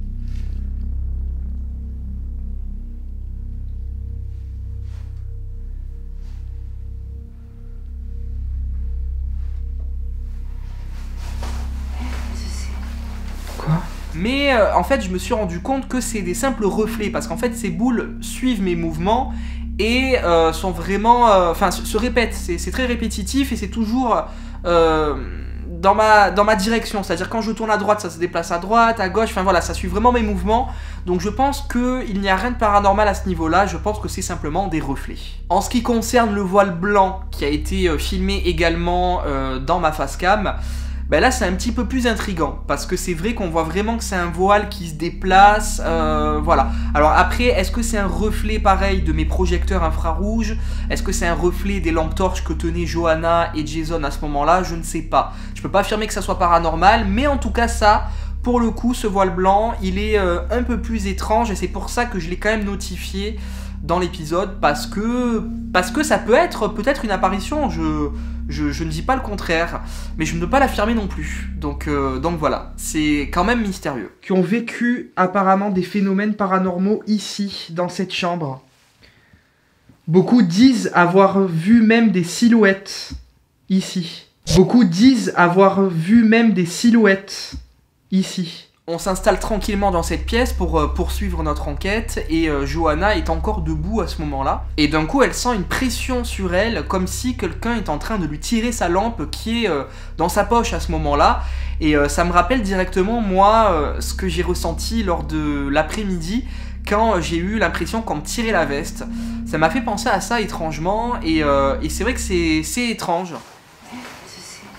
Quoi? Mais euh, en fait, je me suis rendu compte que c'est des simples reflets, parce qu'en fait, ces boules suivent mes mouvements, et euh, sont vraiment, enfin, euh, se, se répètent, c'est très répétitif, et c'est toujours euh, dans, ma, dans ma direction, c'est-à-dire quand je tourne à droite, ça se déplace à droite, à gauche, enfin voilà, ça suit vraiment mes mouvements, donc je pense qu'il n'y a rien de paranormal à ce niveau-là, je pense que c'est simplement des reflets. En ce qui concerne le voile blanc, qui a été euh, filmé également euh, dans ma facecam, ben là c'est un petit peu plus intriguant, parce que c'est vrai qu'on voit vraiment que c'est un voile qui se déplace, euh, voilà. Alors après, est-ce que c'est un reflet pareil de mes projecteurs infrarouges? Est-ce que c'est un reflet des lampes torches que tenaient Johanna et Jason à ce moment-là? Je ne sais pas. Je peux pas affirmer que ça soit paranormal, mais en tout cas ça, pour le coup, ce voile blanc, il est euh, un peu plus étrange, et c'est pour ça que je l'ai quand même notifié dans l'épisode, parce que, parce que ça peut être peut-être une apparition, je... Je, je ne dis pas le contraire, mais je ne peux pas l'affirmer non plus. Donc, euh, donc voilà, c'est quand même mystérieux. Qui ont vécu apparemment des phénomènes paranormaux ici, dans cette chambre. Beaucoup disent avoir vu même des silhouettes ici. Beaucoup disent avoir vu même des silhouettes ici. On s'installe tranquillement dans cette pièce pour euh, poursuivre notre enquête, et euh, Johanna est encore debout à ce moment-là. Et d'un coup, elle sent une pression sur elle, comme si quelqu'un est en train de lui tirer sa lampe qui est euh, dans sa poche à ce moment-là. Et euh, ça me rappelle directement, moi, euh, ce que j'ai ressenti lors de l'après-midi, quand euh, j'ai eu l'impression qu'on me tirait la veste. Ça m'a fait penser à ça étrangement, et, euh, et c'est vrai que c'est étrange. Quoi ?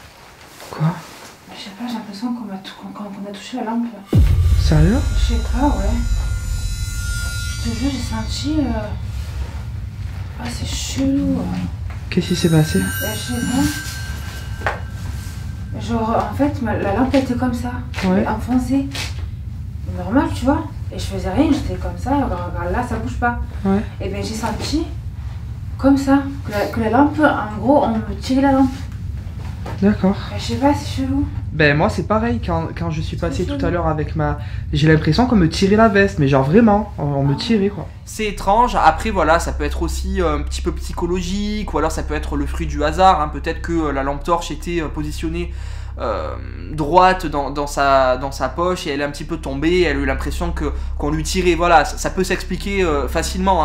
Je sais pas, j'ai l'impression qu'on a, qu'on qu'on a touché la lampe. Sérieux? Je sais pas, ouais. Je te jure, j'ai senti... Euh... Ah, c'est chelou. Qu'est-ce qui s'est passé? Bah, je sais pas. Genre, en fait, ma, la lampe était comme ça. Ouais. Enfoncée. Normal, tu vois. Et je faisais rien, j'étais comme ça. Regarde là, ça bouge pas. Ouais. Et bien, j'ai senti comme ça. Que la, que la lampe, en gros, on me tirait la lampe. D'accord. Je sais pas, c'est chelou. Ben moi c'est pareil, quand, quand je suis passé tout à l'heure avec ma... J'ai l'impression qu'on me tirait la veste, mais genre vraiment, on, on me tirait quoi. C'est étrange, après voilà, ça peut être aussi euh, un petit peu psychologique, ou alors ça peut être le fruit du hasard, hein. Peut-être que euh, la lampe torche était euh, positionnée euh, droite dans, dans, sa, dans sa poche, et elle est un petit peu tombée, elle a eu l'impression que qu'on lui tirait, voilà, ça, ça peut s'expliquer euh, facilement, hein.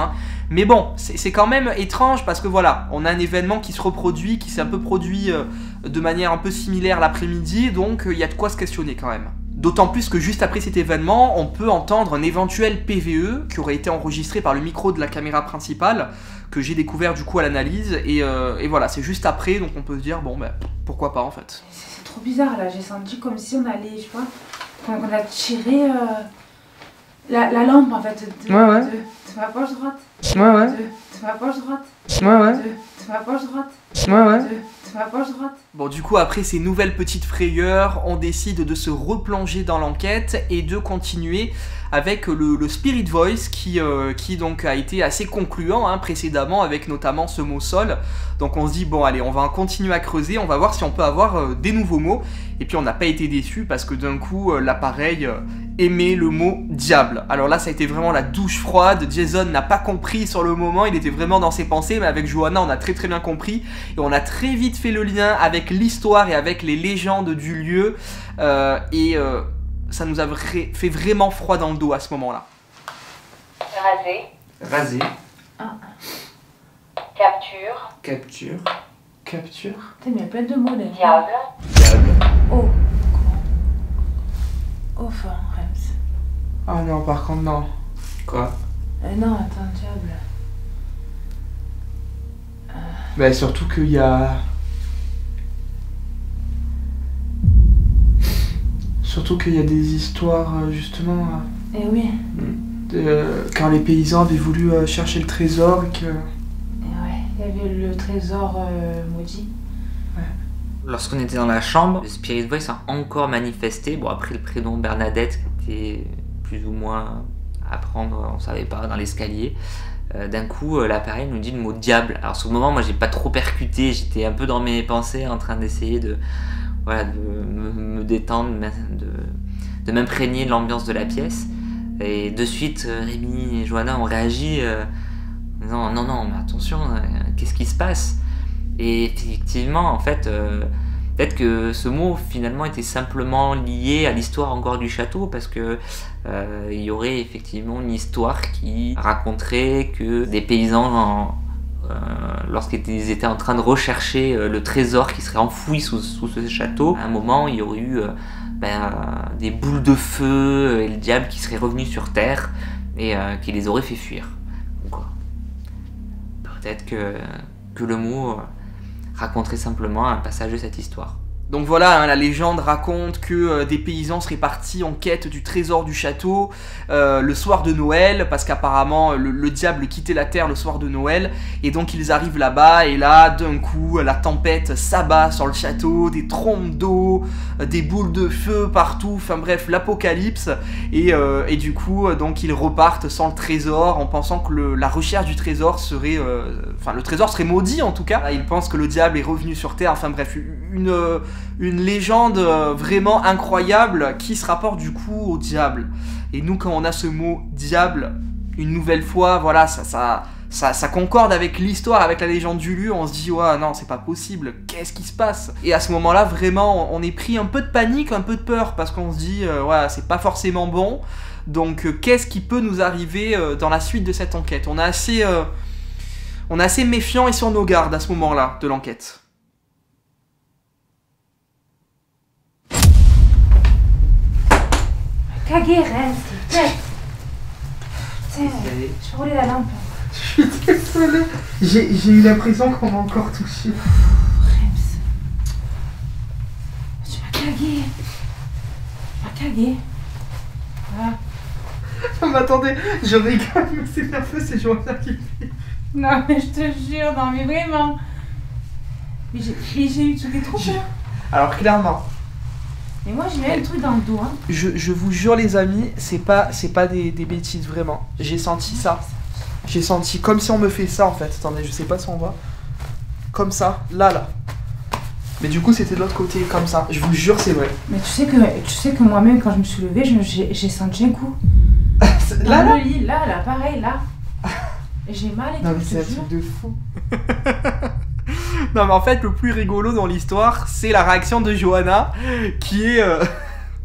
Mais bon, c'est quand même étrange parce que voilà, on a un événement qui se reproduit, qui s'est un peu produit euh, de manière un peu similaire l'après-midi, donc il euh, y a de quoi se questionner quand même. D'autant plus que juste après cet événement, on peut entendre un éventuel P V E qui aurait été enregistré par le micro de la caméra principale, que j'ai découvert du coup à l'analyse, et, euh, et voilà, c'est juste après, donc on peut se dire, bon ben, pourquoi pas en fait. C'est trop bizarre là, j'ai senti comme si on allait, je sais pas, qu'on a tiré euh, la, la lampe en fait, de, ouais, ouais. de, de ma poche droite. Ouais, ouais. De, de ma poche droite. Ouais, ouais. De, de ma poche droite. Ouais, ouais. De, de ma poche droite. Bon, du coup, après ces nouvelles petites frayeurs, on décide de se replonger dans l'enquête et de continuer avec le, le Spirit Voice qui, euh, qui donc a été assez concluant hein, précédemment avec notamment ce mot sol. Donc on se dit, bon allez, on va continuer à creuser, on va voir si on peut avoir euh, des nouveaux mots. Et puis on n'a pas été déçus parce que d'un coup, euh, l'appareil euh, aimait le mot diable. Alors là, ça a été vraiment la douche froide. Jason n'a pas compris sur le moment, il était vraiment dans ses pensées, mais avec Johanna, on a très très bien compris. Et on a très vite fait le lien avec l'histoire et avec les légendes du lieu. Euh, et... Euh, ça nous a vra- fait vraiment froid dans le dos à ce moment-là. Raser. Raser. Ah. Capture. Capture. Capture. Putain, mais il y a plein de mots là. Diable. Diable. Oh. Comment? Au fond, Rems. Ah non, par contre, non. Quoi? Euh, non, attends, diable. Bah, surtout qu'il y a... Surtout qu'il y a des histoires, justement, Eh oui. de, quand les paysans avaient voulu chercher le trésor et que... Et ouais, il y avait le trésor euh, maudit. Lorsqu'on était dans la chambre, le Spirit Voice a encore manifesté. Bon, après le prénom Bernadette, qui était plus ou moins à prendre, on savait pas, dans l'escalier. Euh, D'un coup, euh, l'appareil nous dit le mot diable. Alors, sur le moment, moi, j'ai pas trop percuté. J'étais un peu dans mes pensées, en train d'essayer de... Voilà, de me, me détendre, de, de m'imprégner de l'ambiance de la pièce. Et de suite, Rémi et Johanna ont réagi euh, en disant non, non, mais attention, euh, qu'est-ce qui se passe? Et effectivement, en fait, euh, peut-être que ce mot finalement était simplement lié à l'histoire encore du château, parce que euh, il y aurait effectivement une histoire qui raconterait que des paysans en, Euh, lorsqu'ils étaient en train de rechercher euh, le trésor qui serait enfoui sous, sous ce château, à un moment il y aurait eu euh, ben, euh, des boules de feu et le diable qui serait revenu sur terre et euh, qui les aurait fait fuir. Donc, peut-être que, que le mot euh, raconterait simplement un passage de cette histoire. Donc voilà, hein, la légende raconte que euh, des paysans seraient partis en quête du trésor du château euh, le soir de Noël, parce qu'apparemment le, le diable quittait la terre le soir de Noël, et donc ils arrivent là-bas, et là, d'un coup, la tempête s'abat sur le château, des trompes d'eau, euh, des boules de feu partout, enfin bref, l'apocalypse, et, euh, et du coup, euh, donc ils repartent sans le trésor, en pensant que le, la recherche du trésor serait... Euh, enfin, le trésor serait maudit, en tout cas. Ils pensent que le diable est revenu sur terre, enfin bref, une... Euh, une légende vraiment incroyable qui se rapporte du coup au diable. Et nous, quand on a ce mot diable, une nouvelle fois, voilà, ça, ça, ça, ça concorde avec l'histoire, avec la légende du lieu. On se dit, ouais, non, c'est pas possible, qu'est-ce qui se passe? Et à ce moment-là, vraiment, on est pris un peu de panique, un peu de peur, parce qu'on se dit, euh, ouais, c'est pas forcément bon. Donc, euh, qu'est-ce qui peut nous arriver euh, dans la suite de cette enquête? On est assez, euh, on est assez méfiant et sur nos gardes à ce moment-là de l'enquête. Caguer, Rems, s'il te plaît. Tiens, je vais rouler la lampe. Je suis désolée, j'ai eu l'impression qu'on m'a encore touché. Rems. Tu m'as cagué. Tu m'as cagué. Voilà. Non mais attendez, je rigole, mais c'est nerveux, c'est Johanna qui fait. Non mais je te jure, non mais vraiment. Mais j'ai eu tout trop peur. Alors clairement. Et moi j'ai eu un truc dans le dos. Hein. Je, je vous jure les amis, c'est pas, c'est pas des, des bêtises vraiment. J'ai senti ça. J'ai senti comme si on me fait ça en fait. Attendez, je sais pas si on voit. Comme ça, là là. Mais du coup c'était de l'autre côté, comme ça. Je vous jure c'est vrai. Mais tu sais que, tu sais que moi-même quand je me suis levée, j'ai senti un coup. Là, dans là le lit, là, là, pareil, là. J'ai mal et tout. Non mais c'est un truc de fou. Non mais en fait le plus rigolo dans l'histoire c'est la réaction de Johanna qui est euh...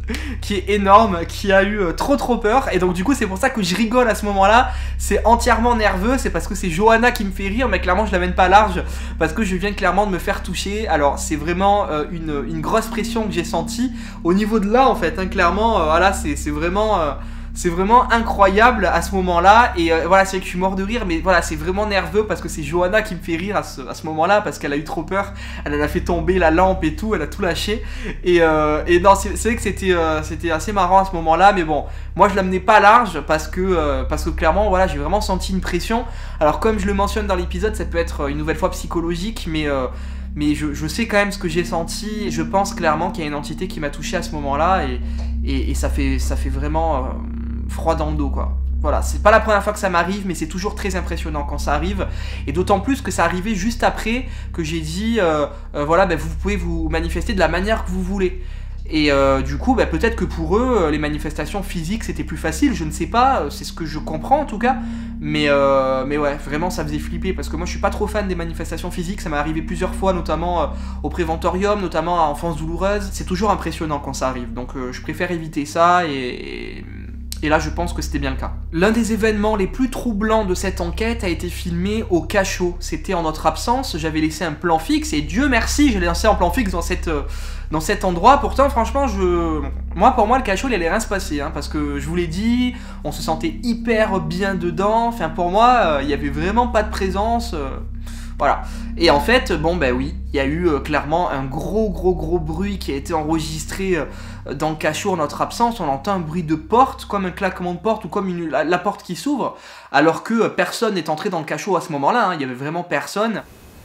qui est énorme, qui a eu euh, trop trop peur, et donc du coup c'est pour ça que je rigole à ce moment-là, c'est entièrement nerveux, c'est parce que c'est Johanna qui me fait rire, mais clairement je la mène pas large, parce que je viens clairement de me faire toucher. Alors c'est vraiment euh, une, une grosse pression que j'ai sentie, au niveau de là en fait, hein, clairement, euh, voilà, c'est vraiment... Euh, C'est vraiment incroyable à ce moment-là, et euh, voilà, c'est vrai que je suis mort de rire, mais voilà, c'est vraiment nerveux parce que c'est Johanna qui me fait rire à ce, à ce moment-là, parce qu'elle a eu trop peur, elle en a fait tomber la lampe et tout, elle a tout lâché, et, euh, et non, c'est vrai que c'était euh, c'était assez marrant à ce moment-là, mais bon, moi je l'amenais pas large parce que, euh, parce que clairement, voilà, j'ai vraiment senti une pression. Alors comme je le mentionne dans l'épisode, ça peut être une nouvelle fois psychologique, mais... Euh, mais je, je sais quand même ce que j'ai senti, et je pense clairement qu'il y a une entité qui m'a touché à ce moment-là, et, et, et ça, fait, ça fait vraiment euh, froid dans le dos, quoi. Voilà, c'est pas la première fois que ça m'arrive, mais c'est toujours très impressionnant quand ça arrive, et d'autant plus que ça arrivait juste après que j'ai dit, euh, euh, voilà, ben, vous pouvez vous manifester de la manière que vous voulez. Et euh, du coup, bah, peut-être que pour eux, les manifestations physiques, c'était plus facile, je ne sais pas, c'est ce que je comprends en tout cas. Mais, euh, mais ouais, vraiment, ça faisait flipper, parce que moi, je suis pas trop fan des manifestations physiques, ça m'est arrivé plusieurs fois, notamment euh, au Préventorium, notamment à Enfance Douloureuse. C'est toujours impressionnant quand ça arrive, donc euh, je préfère éviter ça, et... et... Et là, je pense que c'était bien le cas. L'un des événements les plus troublants de cette enquête a été filmé au cachot. C'était en notre absence, j'avais laissé un plan fixe, et Dieu merci, je l'ai lancé en plan fixe dans, cette, euh, dans cet endroit. Pourtant, franchement, je... moi, pour moi, le cachot, il allait rien se passer, hein, parce que je vous l'ai dit, on se sentait hyper bien dedans. Enfin, pour moi, euh, il n'y avait vraiment pas de présence... Euh... Voilà. Et en fait, bon ben oui, il y a eu euh, clairement un gros gros gros bruit qui a été enregistré euh, dans le cachot en notre absence. On entend un bruit de porte, comme un claquement de porte ou comme une, la, la porte qui s'ouvre, alors que euh, personne n'est entré dans le cachot à ce moment-là, hein, il y avait vraiment personne.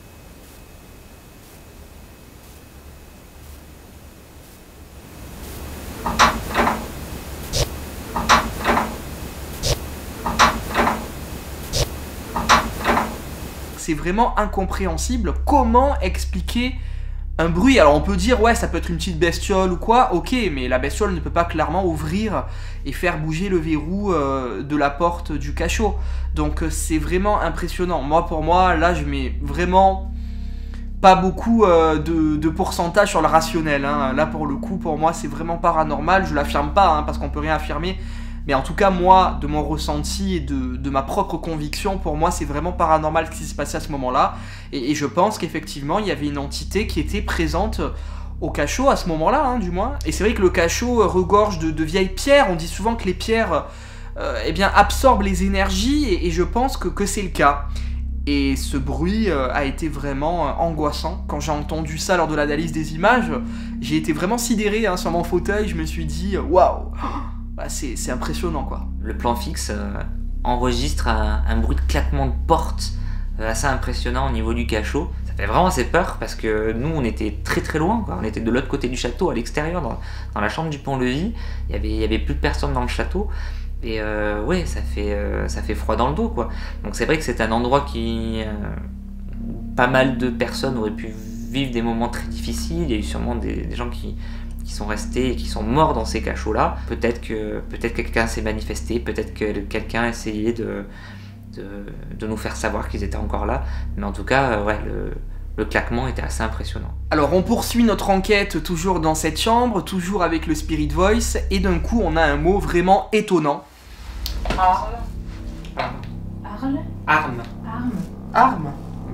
C'est vraiment incompréhensible. Comment expliquer un bruit? Alors on peut dire, ouais, ça peut être une petite bestiole ou quoi, ok, mais la bestiole ne peut pas clairement ouvrir et faire bouger le verrou euh, de la porte du cachot. Donc euh, c'est vraiment impressionnant. Moi, pour moi, là, je mets vraiment pas beaucoup euh, de, de pourcentage sur le rationnel, hein. Là, pour le coup, pour moi, c'est vraiment paranormal. Je l'affirme pas, hein, parce qu'on peut rien affirmer. Mais en tout cas, moi, de mon ressenti et de, de ma propre conviction, pour moi, c'est vraiment paranormal ce qui s'est passé à ce moment-là. Et, et je pense qu'effectivement, il y avait une entité qui était présente au cachot à ce moment-là, hein, du moins. Et c'est vrai que le cachot regorge de, de vieilles pierres. On dit souvent que les pierres euh, eh bien, absorbent les énergies, et, et je pense que, que c'est le cas. Et ce bruit euh, a été vraiment euh, angoissant. Quand j'ai entendu ça lors de l'analyse des images, j'ai été vraiment sidéré, hein, sur mon fauteuil. Je me suis dit, waouh! Bah, c'est impressionnant, quoi. Le plan fixe euh, enregistre un, un bruit de claquement de porte euh, assez impressionnant au niveau du cachot. Ça fait vraiment assez peur parce que nous on était très très loin, quoi. On était de l'autre côté du château, à l'extérieur, dans, dans la chambre du pont-levis. Il y avait, il y avait plus de personne dans le château. Et euh, ouais, ça fait, euh, ça fait froid dans le dos, quoi. Donc c'est vrai que c'est un endroit qui... Euh, pas mal de personnes auraient pu vivre des moments très difficiles. Il y a eu sûrement des, des gens qui... qui sont restés et qui sont morts dans ces cachots-là. Peut-être que peut-être quelqu'un s'est manifesté, peut-être que quelqu'un a essayé de, de, de nous faire savoir qu'ils étaient encore là. Mais en tout cas, ouais, le, le claquement était assez impressionnant. Alors on poursuit notre enquête toujours dans cette chambre, toujours avec le Spirit Voice, et d'un coup on a un mot vraiment étonnant. Arme. Arme. Arme. Arme. Arme.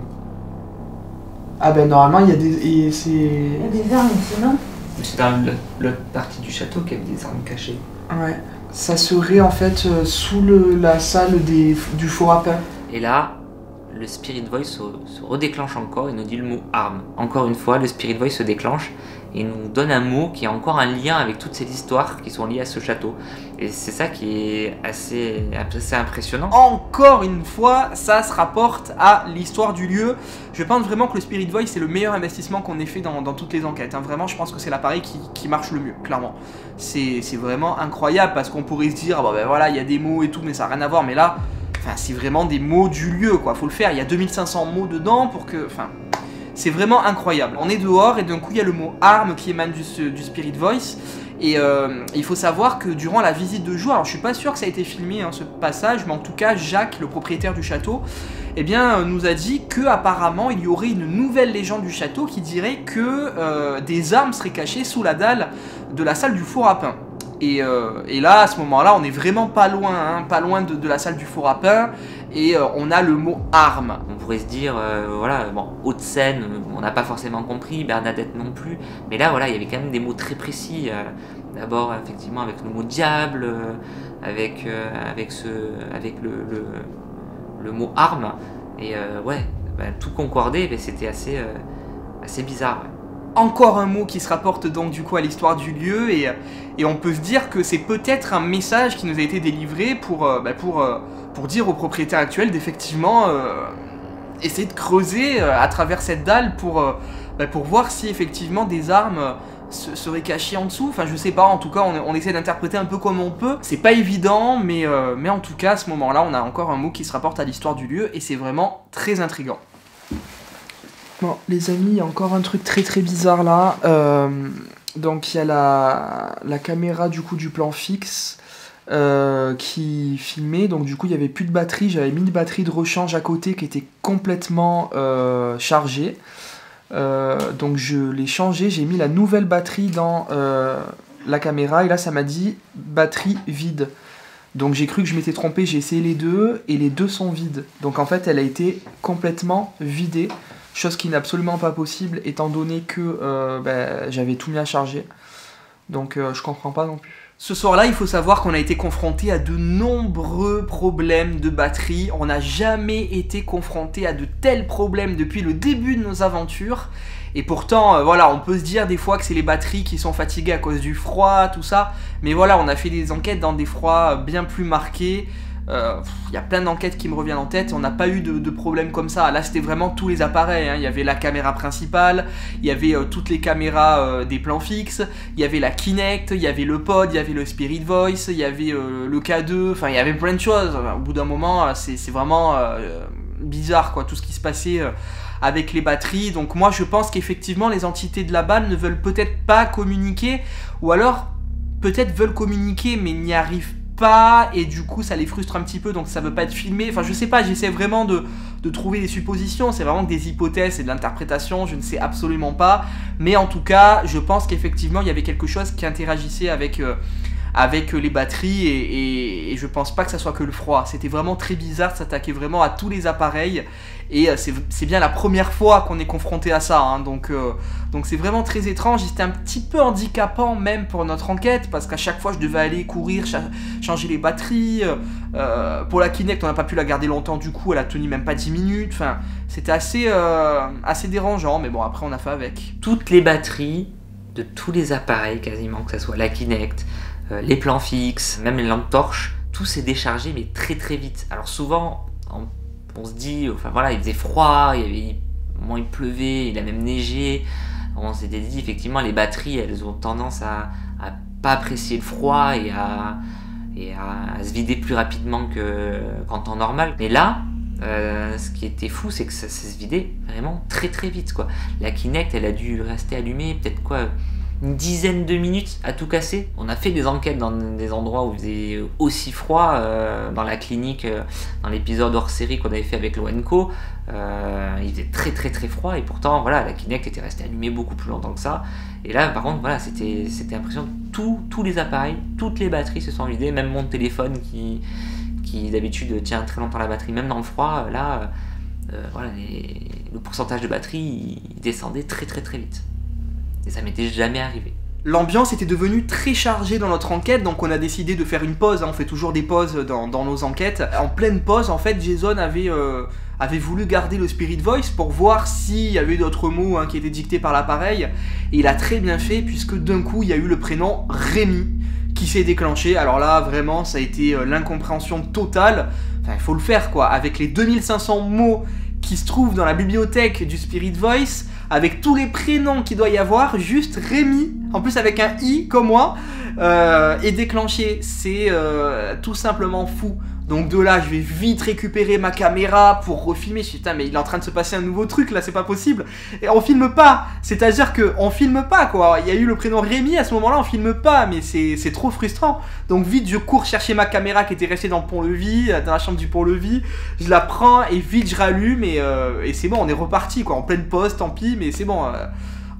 Ah ben normalement il y a des... Il y a des armes ici, non? C'est dans l'autre partie du château qu'il y avait des armes cachées. Ouais. Ça serait en fait euh, sous le, la salle des, du faux rapin. Et là, le Spirit Voice se, se redéclenche encore et nous dit le mot arme. Encore une fois, le Spirit Voice se déclenche et nous donne un mot qui a encore un lien avec toutes ces histoires qui sont liées à ce château. Et c'est ça qui est assez, assez impressionnant. Encore une fois, ça se rapporte à l'histoire du lieu. Je pense vraiment que le Spirit Voice, c'est le meilleur investissement qu'on ait fait dans, dans toutes les enquêtes. Hein. Vraiment, je pense que c'est l'appareil qui, qui marche le mieux, clairement. C'est vraiment incroyable, parce qu'on pourrait se dire, ah bah ben voilà, il y a des mots et tout, mais ça n'a rien à voir. Mais là, c'est vraiment des mots du lieu, quoi. Faut le faire, il y a deux mille cinq cents mots dedans pour que... Enfin, c'est vraiment incroyable. On est dehors et d'un coup, il y a le mot arme qui émane du, du Spirit Voice. Et euh, il faut savoir que durant la visite de jour, alors je suis pas sûr que ça a été filmé, hein, ce passage, mais en tout cas, Jacques, le propriétaire du château, eh bien, nous a dit que apparemment il y aurait une nouvelle légende du château qui dirait que euh, des armes seraient cachées sous la dalle de la salle du four à pain. Et, euh, et là, à ce moment-là, on est vraiment pas loin, hein, pas loin de, de la salle du four à pain, et euh, on a le mot arme. On pourrait se dire, euh, voilà, bon, haute scène, on n'a pas forcément compris, Bernadette non plus, mais là, voilà, il y avait quand même des mots très précis. Euh, D'abord, effectivement, avec le mot diable, euh, avec, euh, avec, ce, avec le, le, le mot arme, et euh, ouais, bah, tout concordé, bah, c'était assez, euh, assez bizarre. Ouais. Encore un mot qui se rapporte donc du coup à l'histoire du lieu, et, et on peut se dire que c'est peut-être un message qui nous a été délivré pour, euh, bah pour, euh, pour dire au propriétaire actuel d'effectivement euh, essayer de creuser euh, à travers cette dalle pour, euh, bah pour voir si effectivement des armes euh, se, seraient cachées en dessous. Enfin je sais pas, en tout cas on, on essaie d'interpréter un peu comme on peut. C'est pas évident, mais, euh, mais en tout cas à ce moment-là on a encore un mot qui se rapporte à l'histoire du lieu, et c'est vraiment très intriguant. Bon, les amis, il y a encore un truc très très bizarre là. Euh, donc il y a la, la caméra du coup du plan fixe euh, qui filmait. Donc du coup il n'y avait plus de batterie. J'avais mis une batterie de rechange à côté qui était complètement euh, chargée. Euh, donc je l'ai changé. J'ai mis la nouvelle batterie dans euh, la caméra. Et là ça m'a dit batterie vide. Donc j'ai cru que je m'étais trompé. J'ai essayé les deux et les deux sont vides. Donc en fait elle a été complètement vidée. Chose qui n'est absolument pas possible étant donné que euh, bah, j'avais tout mis à charger. Donc euh, je comprends pas non plus. Ce soir-là, il faut savoir qu'on a été confronté à de nombreux problèmes de batterie. On n'a jamais été confronté à de tels problèmes depuis le début de nos aventures. Et pourtant, euh, voilà, on peut se dire des fois que c'est les batteries qui sont fatiguées à cause du froid, tout ça. Mais voilà, on a fait des enquêtes dans des froids bien plus marqués. Il euh, y a plein d'enquêtes qui me reviennent en tête, on n'a pas eu de, de problème comme ça. Là c'était vraiment tous les appareils, hein. Il y avait la caméra principale, il y avait euh, toutes les caméras euh, des plans fixes, il y avait la Kinect, il y avait le pod, il y avait le Spirit Voice, il y avait euh, le K deux, enfin il y avait plein de choses. Au bout d'un moment c'est vraiment euh, bizarre quoi, tout ce qui se passait euh, avec les batteries. Donc moi je pense qu'effectivement les entités de la balle ne veulent peut-être pas communiquer, ou alors peut-être veulent communiquer mais n'y arrivent pas. Pas, et du coup ça les frustre un petit peu, donc ça veut pas être filmé. Enfin je sais pas, j'essaie vraiment de, de trouver des suppositions, c'est vraiment que des hypothèses et de l'interprétation, je ne sais absolument pas, mais en tout cas je pense qu'effectivement il y avait quelque chose qui interagissait avec, euh, avec les batteries, et, et, et je pense pas que ça soit que le froid. C'était vraiment très bizarre, ça s'attaquait vraiment à tous les appareils, et euh, c'est bien la première fois qu'on est confronté à ça, hein, donc euh, donc c'est vraiment très étrange. C'était un petit peu handicapant même pour notre enquête, parce qu'à chaque fois je devais aller courir, cha changer les batteries. Euh, pour la Kinect on n'a pas pu la garder longtemps, du coup elle a tenu même pas dix minutes, enfin c'était assez, euh, assez dérangeant, mais bon après on a fait avec. Toutes les batteries de tous les appareils quasiment, que ce soit la Kinect, euh, les plans fixes, même les lampes torches, tout s'est déchargé mais très très vite. Alors souvent on, on se dit, enfin voilà, il faisait froid, il y avait, bon, il pleuvait, il a même neigé. On s'était dit effectivement les batteries elles ont tendance à, à pas apprécier le froid et à, et à, à se vider plus rapidement qu'en temps normal. Mais là, euh, ce qui était fou, c'est que ça, ça se vidait vraiment très très vite quoi. La Kinect elle a dû rester allumée peut-être quoi, une dizaine de minutes à tout casser. On a fait des enquêtes dans des endroits où il faisait aussi froid, euh, dans la clinique, euh, dans l'épisode hors série qu'on avait fait avec l'Oenco, euh, il faisait très très très froid, et pourtant voilà, la Kinect était restée allumée beaucoup plus longtemps que ça. Et là par contre voilà, c'était c'était impressionnant, tous tous les appareils, toutes les batteries se sont vidées, même mon téléphone qui, qui d'habitude tient très longtemps la batterie, même dans le froid, là euh, voilà, les, le pourcentage de batterie il descendait très très très vite. Et ça m'était jamais arrivé. L'ambiance était devenue très chargée dans notre enquête, donc on a décidé de faire une pause, hein. On fait toujours des pauses dans, dans nos enquêtes. En pleine pause, en fait, Jason avait, euh, avait voulu garder le Spirit Voice pour voir s'il y avait d'autres mots, hein, qui étaient dictés par l'appareil. Et il a très bien fait, puisque d'un coup, il y a eu le prénom Rémi qui s'est déclenché. Alors là, vraiment, ça a été euh, l'incompréhension totale. Enfin, il faut le faire, quoi. Avec les deux mille cinq cents mots qui se trouvent dans la bibliothèque du Spirit Voice, avec tous les prénoms qu'il doit y avoir, juste Rémi, en plus avec un i comme moi, euh, est déclenché. C'est euh, tout simplement fou. Donc de là, je vais vite récupérer ma caméra pour refilmer. Je suis putain, mais il est en train de se passer un nouveau truc là, c'est pas possible. Et on filme pas, c'est-à-dire que on filme pas quoi. Il y a eu le prénom Rémi à ce moment-là, on filme pas, mais c'est trop frustrant. Donc vite, je cours chercher ma caméra qui était restée dans le pont-levis, dans la chambre du pont-levis. Je la prends et vite je rallume et, euh, et c'est bon, on est reparti quoi, en pleine pause, tant pis, mais c'est bon. Euh,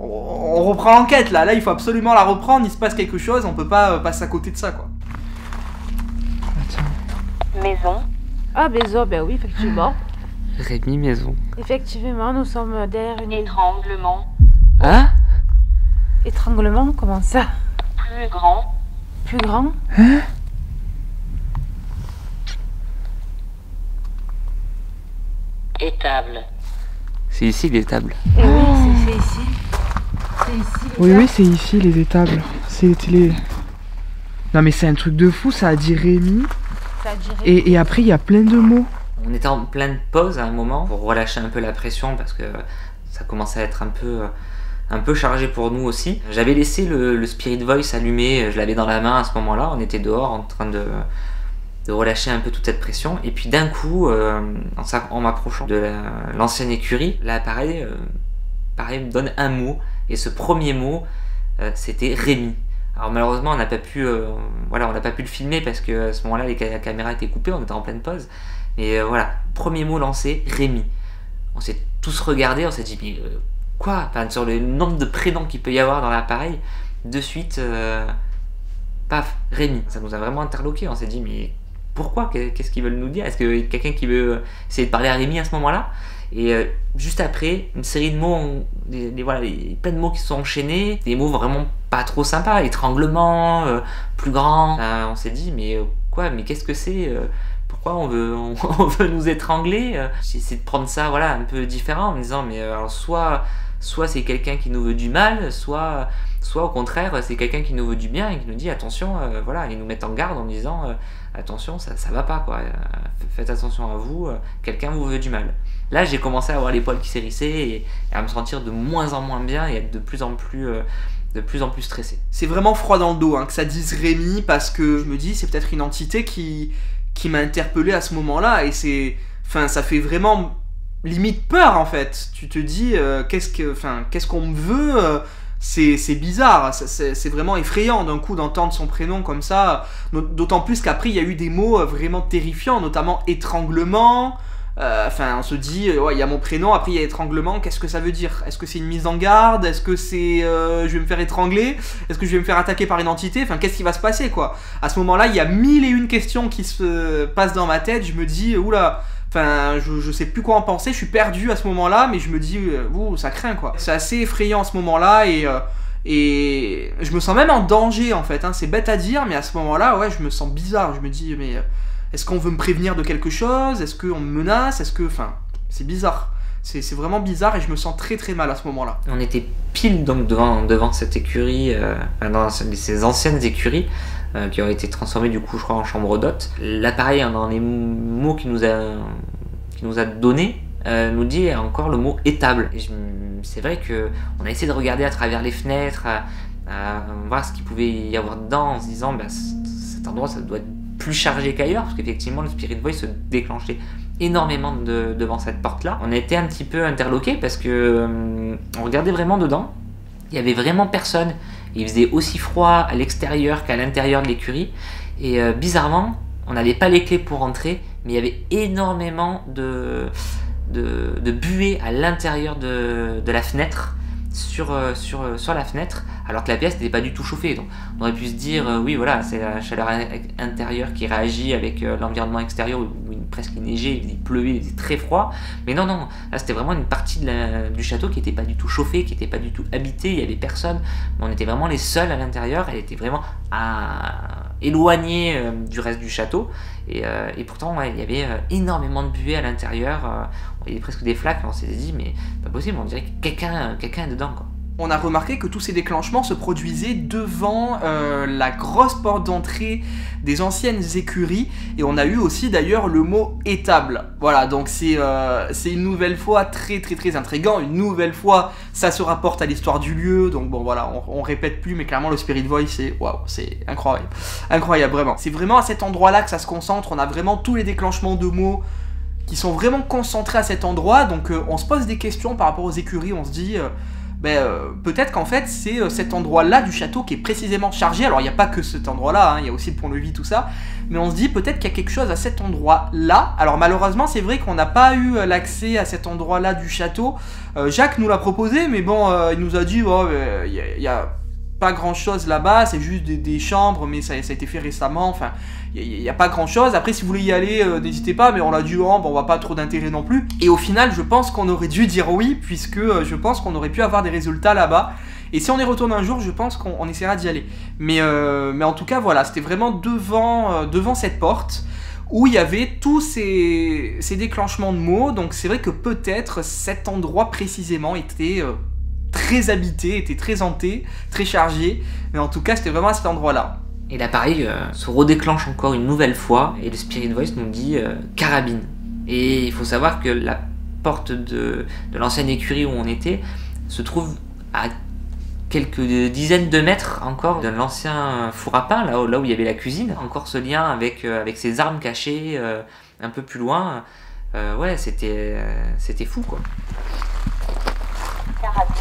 on, on reprend l'enquête là, là il faut absolument la reprendre, il se passe quelque chose, on peut pas euh, passer à côté de ça quoi. Maison. Ah, maison, ben oui, effectivement. Rémi Maison. Effectivement, nous sommes derrière une... Étranglement. Hein? Étranglement, comment ça? Plus grand. Plus grand? Hein? Étable. C'est ici l'étable. Eh oui, c'est ici. C'est ici. Oui, oui, c'est ici les étables. C'est les... Non mais c'est un truc de fou, ça a dit Rémi. Ça a dit Rémi. Et, et après il y a plein de mots. On était en pleine pause à un moment pour relâcher un peu la pression parce que ça commençait à être un peu, un peu chargé pour nous aussi. J'avais laissé le, le Spirit Voice allumé, je l'avais dans la main à ce moment-là. On était dehors en train de, de relâcher un peu toute cette pression. Et puis d'un coup, euh, en, en m'approchant de l'ancienne écurie, là pareil, euh, pareil me donne un mot. Et ce premier mot, euh, c'était Rémi. Alors malheureusement on n'a pas pu, euh, voilà, on n'a pas pu le filmer parce que à ce moment-là la caméra était coupée, on était en pleine pause. Et euh, voilà, premier mot lancé, Rémi. On s'est tous regardés, on s'est dit mais euh, quoi, enfin, sur le nombre de prénoms qu'il peut y avoir dans l'appareil, de suite, euh, paf, Rémi. Ça nous a vraiment interloqué. On s'est dit mais pourquoi, qu'est-ce qu'ils veulent nous dire? Est-ce qu'il y a quelqu'un qui veut essayer de parler à Rémi à ce moment-là? Et euh, juste après, une série de mots, des, des, voilà, des, plein de mots qui se sont enchaînés, des mots vraiment pas trop sympas, étranglement, euh, plus grand. Enfin, on s'est dit mais euh, quoi, mais qu'est-ce que c'est euh, pourquoi on veut, on, on veut nous étrangler? J'ai essayé de prendre ça voilà, un peu différent en me disant mais euh, alors soit, soit c'est quelqu'un qui nous veut du mal, soit, soit au contraire c'est quelqu'un qui nous veut du bien et qui nous dit attention, euh, voilà, et nous met en garde en disant euh, attention, ça, ça va pas quoi, euh, faites attention à vous, euh, quelqu'un vous veut du mal. Là j'ai commencé à avoir les poils qui s'hérissaient et, et à me sentir de moins en moins bien et être de plus en plus... Euh, de plus en plus stressé. C'est vraiment froid dans le dos hein, que ça dise Rémi parce que je me dis c'est peut-être une entité qui... qui m'a interpellé à ce moment-là et c'est, enfin, ça fait vraiment limite peur en fait. Tu te dis euh, qu'est-ce que, enfin, qu'est-ce qu'on me veut euh, c'est, c'est bizarre, c'est, c'est vraiment effrayant d'un coup d'entendre son prénom comme ça. D'autant plus qu'après il y a eu des mots vraiment terrifiants, notamment étranglement. Enfin, euh, on se dit, ouais, il y a mon prénom, après il y a étranglement, qu'est-ce que ça veut dire? Est-ce que c'est une mise en garde? Est-ce que c'est euh, je vais me faire étrangler? Est-ce que je vais me faire attaquer par une entité? Enfin, qu'est-ce qui va se passer quoi? À ce moment-là, il y a mille et une questions qui se passent dans ma tête, je me dis, oula, enfin, je, je sais plus quoi en penser, je suis perdu à ce moment-là, mais je me dis, ouh, ça craint quoi. C'est assez effrayant à ce moment-là et... Euh, et je me sens même en danger en fait, hein. C'est bête à dire, mais à ce moment-là, ouais, je me sens bizarre, je me dis, mais... Est-ce qu'on veut me prévenir de quelque chose? Est-ce qu'on me menace? Est-ce que... Enfin, c'est bizarre. C'est, c'est vraiment bizarre et je me sens très très mal à ce moment-là. On était pile donc devant, devant cette écurie, euh, dans ces anciennes écuries, euh, qui ont été transformées du coup, je crois, en chambre d'hôtes. L'appareil, dans les mots qu'il nous a, qu'il nous a donné, euh, nous dit encore le mot étable. Et je, c'est vrai qu'on a essayé de regarder à travers les fenêtres, à, à voir ce qu'il pouvait y avoir dedans, en se disant, bah, cet endroit, ça doit être plus chargé qu'ailleurs, parce qu'effectivement le Spirit Voice se déclenchait énormément de, devant cette porte-là. On a été un petit peu interloqués parce que euh, on regardait vraiment dedans, il y avait vraiment personne, il faisait aussi froid à l'extérieur qu'à l'intérieur de l'écurie, et euh, bizarrement, on n'avait pas les clés pour rentrer, mais il y avait énormément de, de, de buée à l'intérieur de, de la fenêtre, sur, euh, sur, euh, sur la fenêtre, alors que la pièce n'était pas du tout chauffée. Donc on aurait pu se dire, euh, oui voilà, c'est la chaleur intérieure qui réagit avec euh, l'environnement extérieur où, où il presque neigeait, il pleuvait, il faisait très froid. Mais non, non, là c'était vraiment une partie de la, du château qui n'était pas du tout chauffée, qui n'était pas du tout habitée, il n'y avait personne. Mais on était vraiment les seuls à l'intérieur, elle était vraiment à... éloignée euh, du reste du château. Et, euh, et pourtant, ouais, il y avait euh, énormément de buée à l'intérieur, euh, il y avait presque des flaques, on s'est dit, mais pas possible, on dirait que quelqu'un quelqu'un est dedans, quoi. On a remarqué que tous ces déclenchements se produisaient devant euh, la grosse porte d'entrée des anciennes écuries, et on a eu aussi d'ailleurs le mot étable. Voilà, donc c'est euh, c'est une nouvelle fois très très très intriguant, une nouvelle fois ça se rapporte à l'histoire du lieu, donc bon voilà, on, on répète plus, mais clairement le Spirit Voice c'est waouh, c'est incroyable, incroyable vraiment. C'est vraiment à cet endroit-là que ça se concentre, on a vraiment tous les déclenchements de mots qui sont vraiment concentrés à cet endroit, donc euh, on se pose des questions par rapport aux écuries, on se dit... Euh, ben, euh, peut-être qu'en fait c'est euh, cet endroit-là du château qui est précisément chargé. Alors il n'y a pas que cet endroit-là, hein, il y a aussi le pont-levis, tout ça, mais on se dit peut-être qu'il y a quelque chose à cet endroit-là. Alors malheureusement c'est vrai qu'on n'a pas eu euh, l'accès à cet endroit-là du château. Euh, Jacques nous l'a proposé, mais bon, euh, il nous a dit il oh, euh, y, y a pas grand-chose là-bas, c'est juste des, des chambres, mais ça, ça a été fait récemment, enfin... Il n'y a pas grand chose. Après, si vous voulez y aller, euh, n'hésitez pas, mais on l'a dit, oh, bon, on va pas trop d'intérêt non plus. Et au final, je pense qu'on aurait dû dire oui, puisque euh, je pense qu'on aurait pu avoir des résultats là-bas. Et si on y retourne un jour, je pense qu'on on essaiera d'y aller. Mais, euh, mais en tout cas, voilà, c'était vraiment devant, euh, devant cette porte où il y avait tous ces, ces déclenchements de mots. Donc c'est vrai que peut-être cet endroit précisément était euh, très habité, était très hanté, très chargé. Mais en tout cas, c'était vraiment à cet endroit-là. Et l'appareil euh, se redéclenche encore une nouvelle fois et le Spirit Voice nous dit euh, carabine. Et il faut savoir que la porte de, de l'ancienne écurie où on était se trouve à quelques dizaines de mètres encore de l'ancien four à pain, là où, là où il y avait la cuisine. Encore ce lien avec, euh, avec ses armes cachées euh, un peu plus loin. Euh, ouais, c'était euh, c'était fou quoi. Carabine.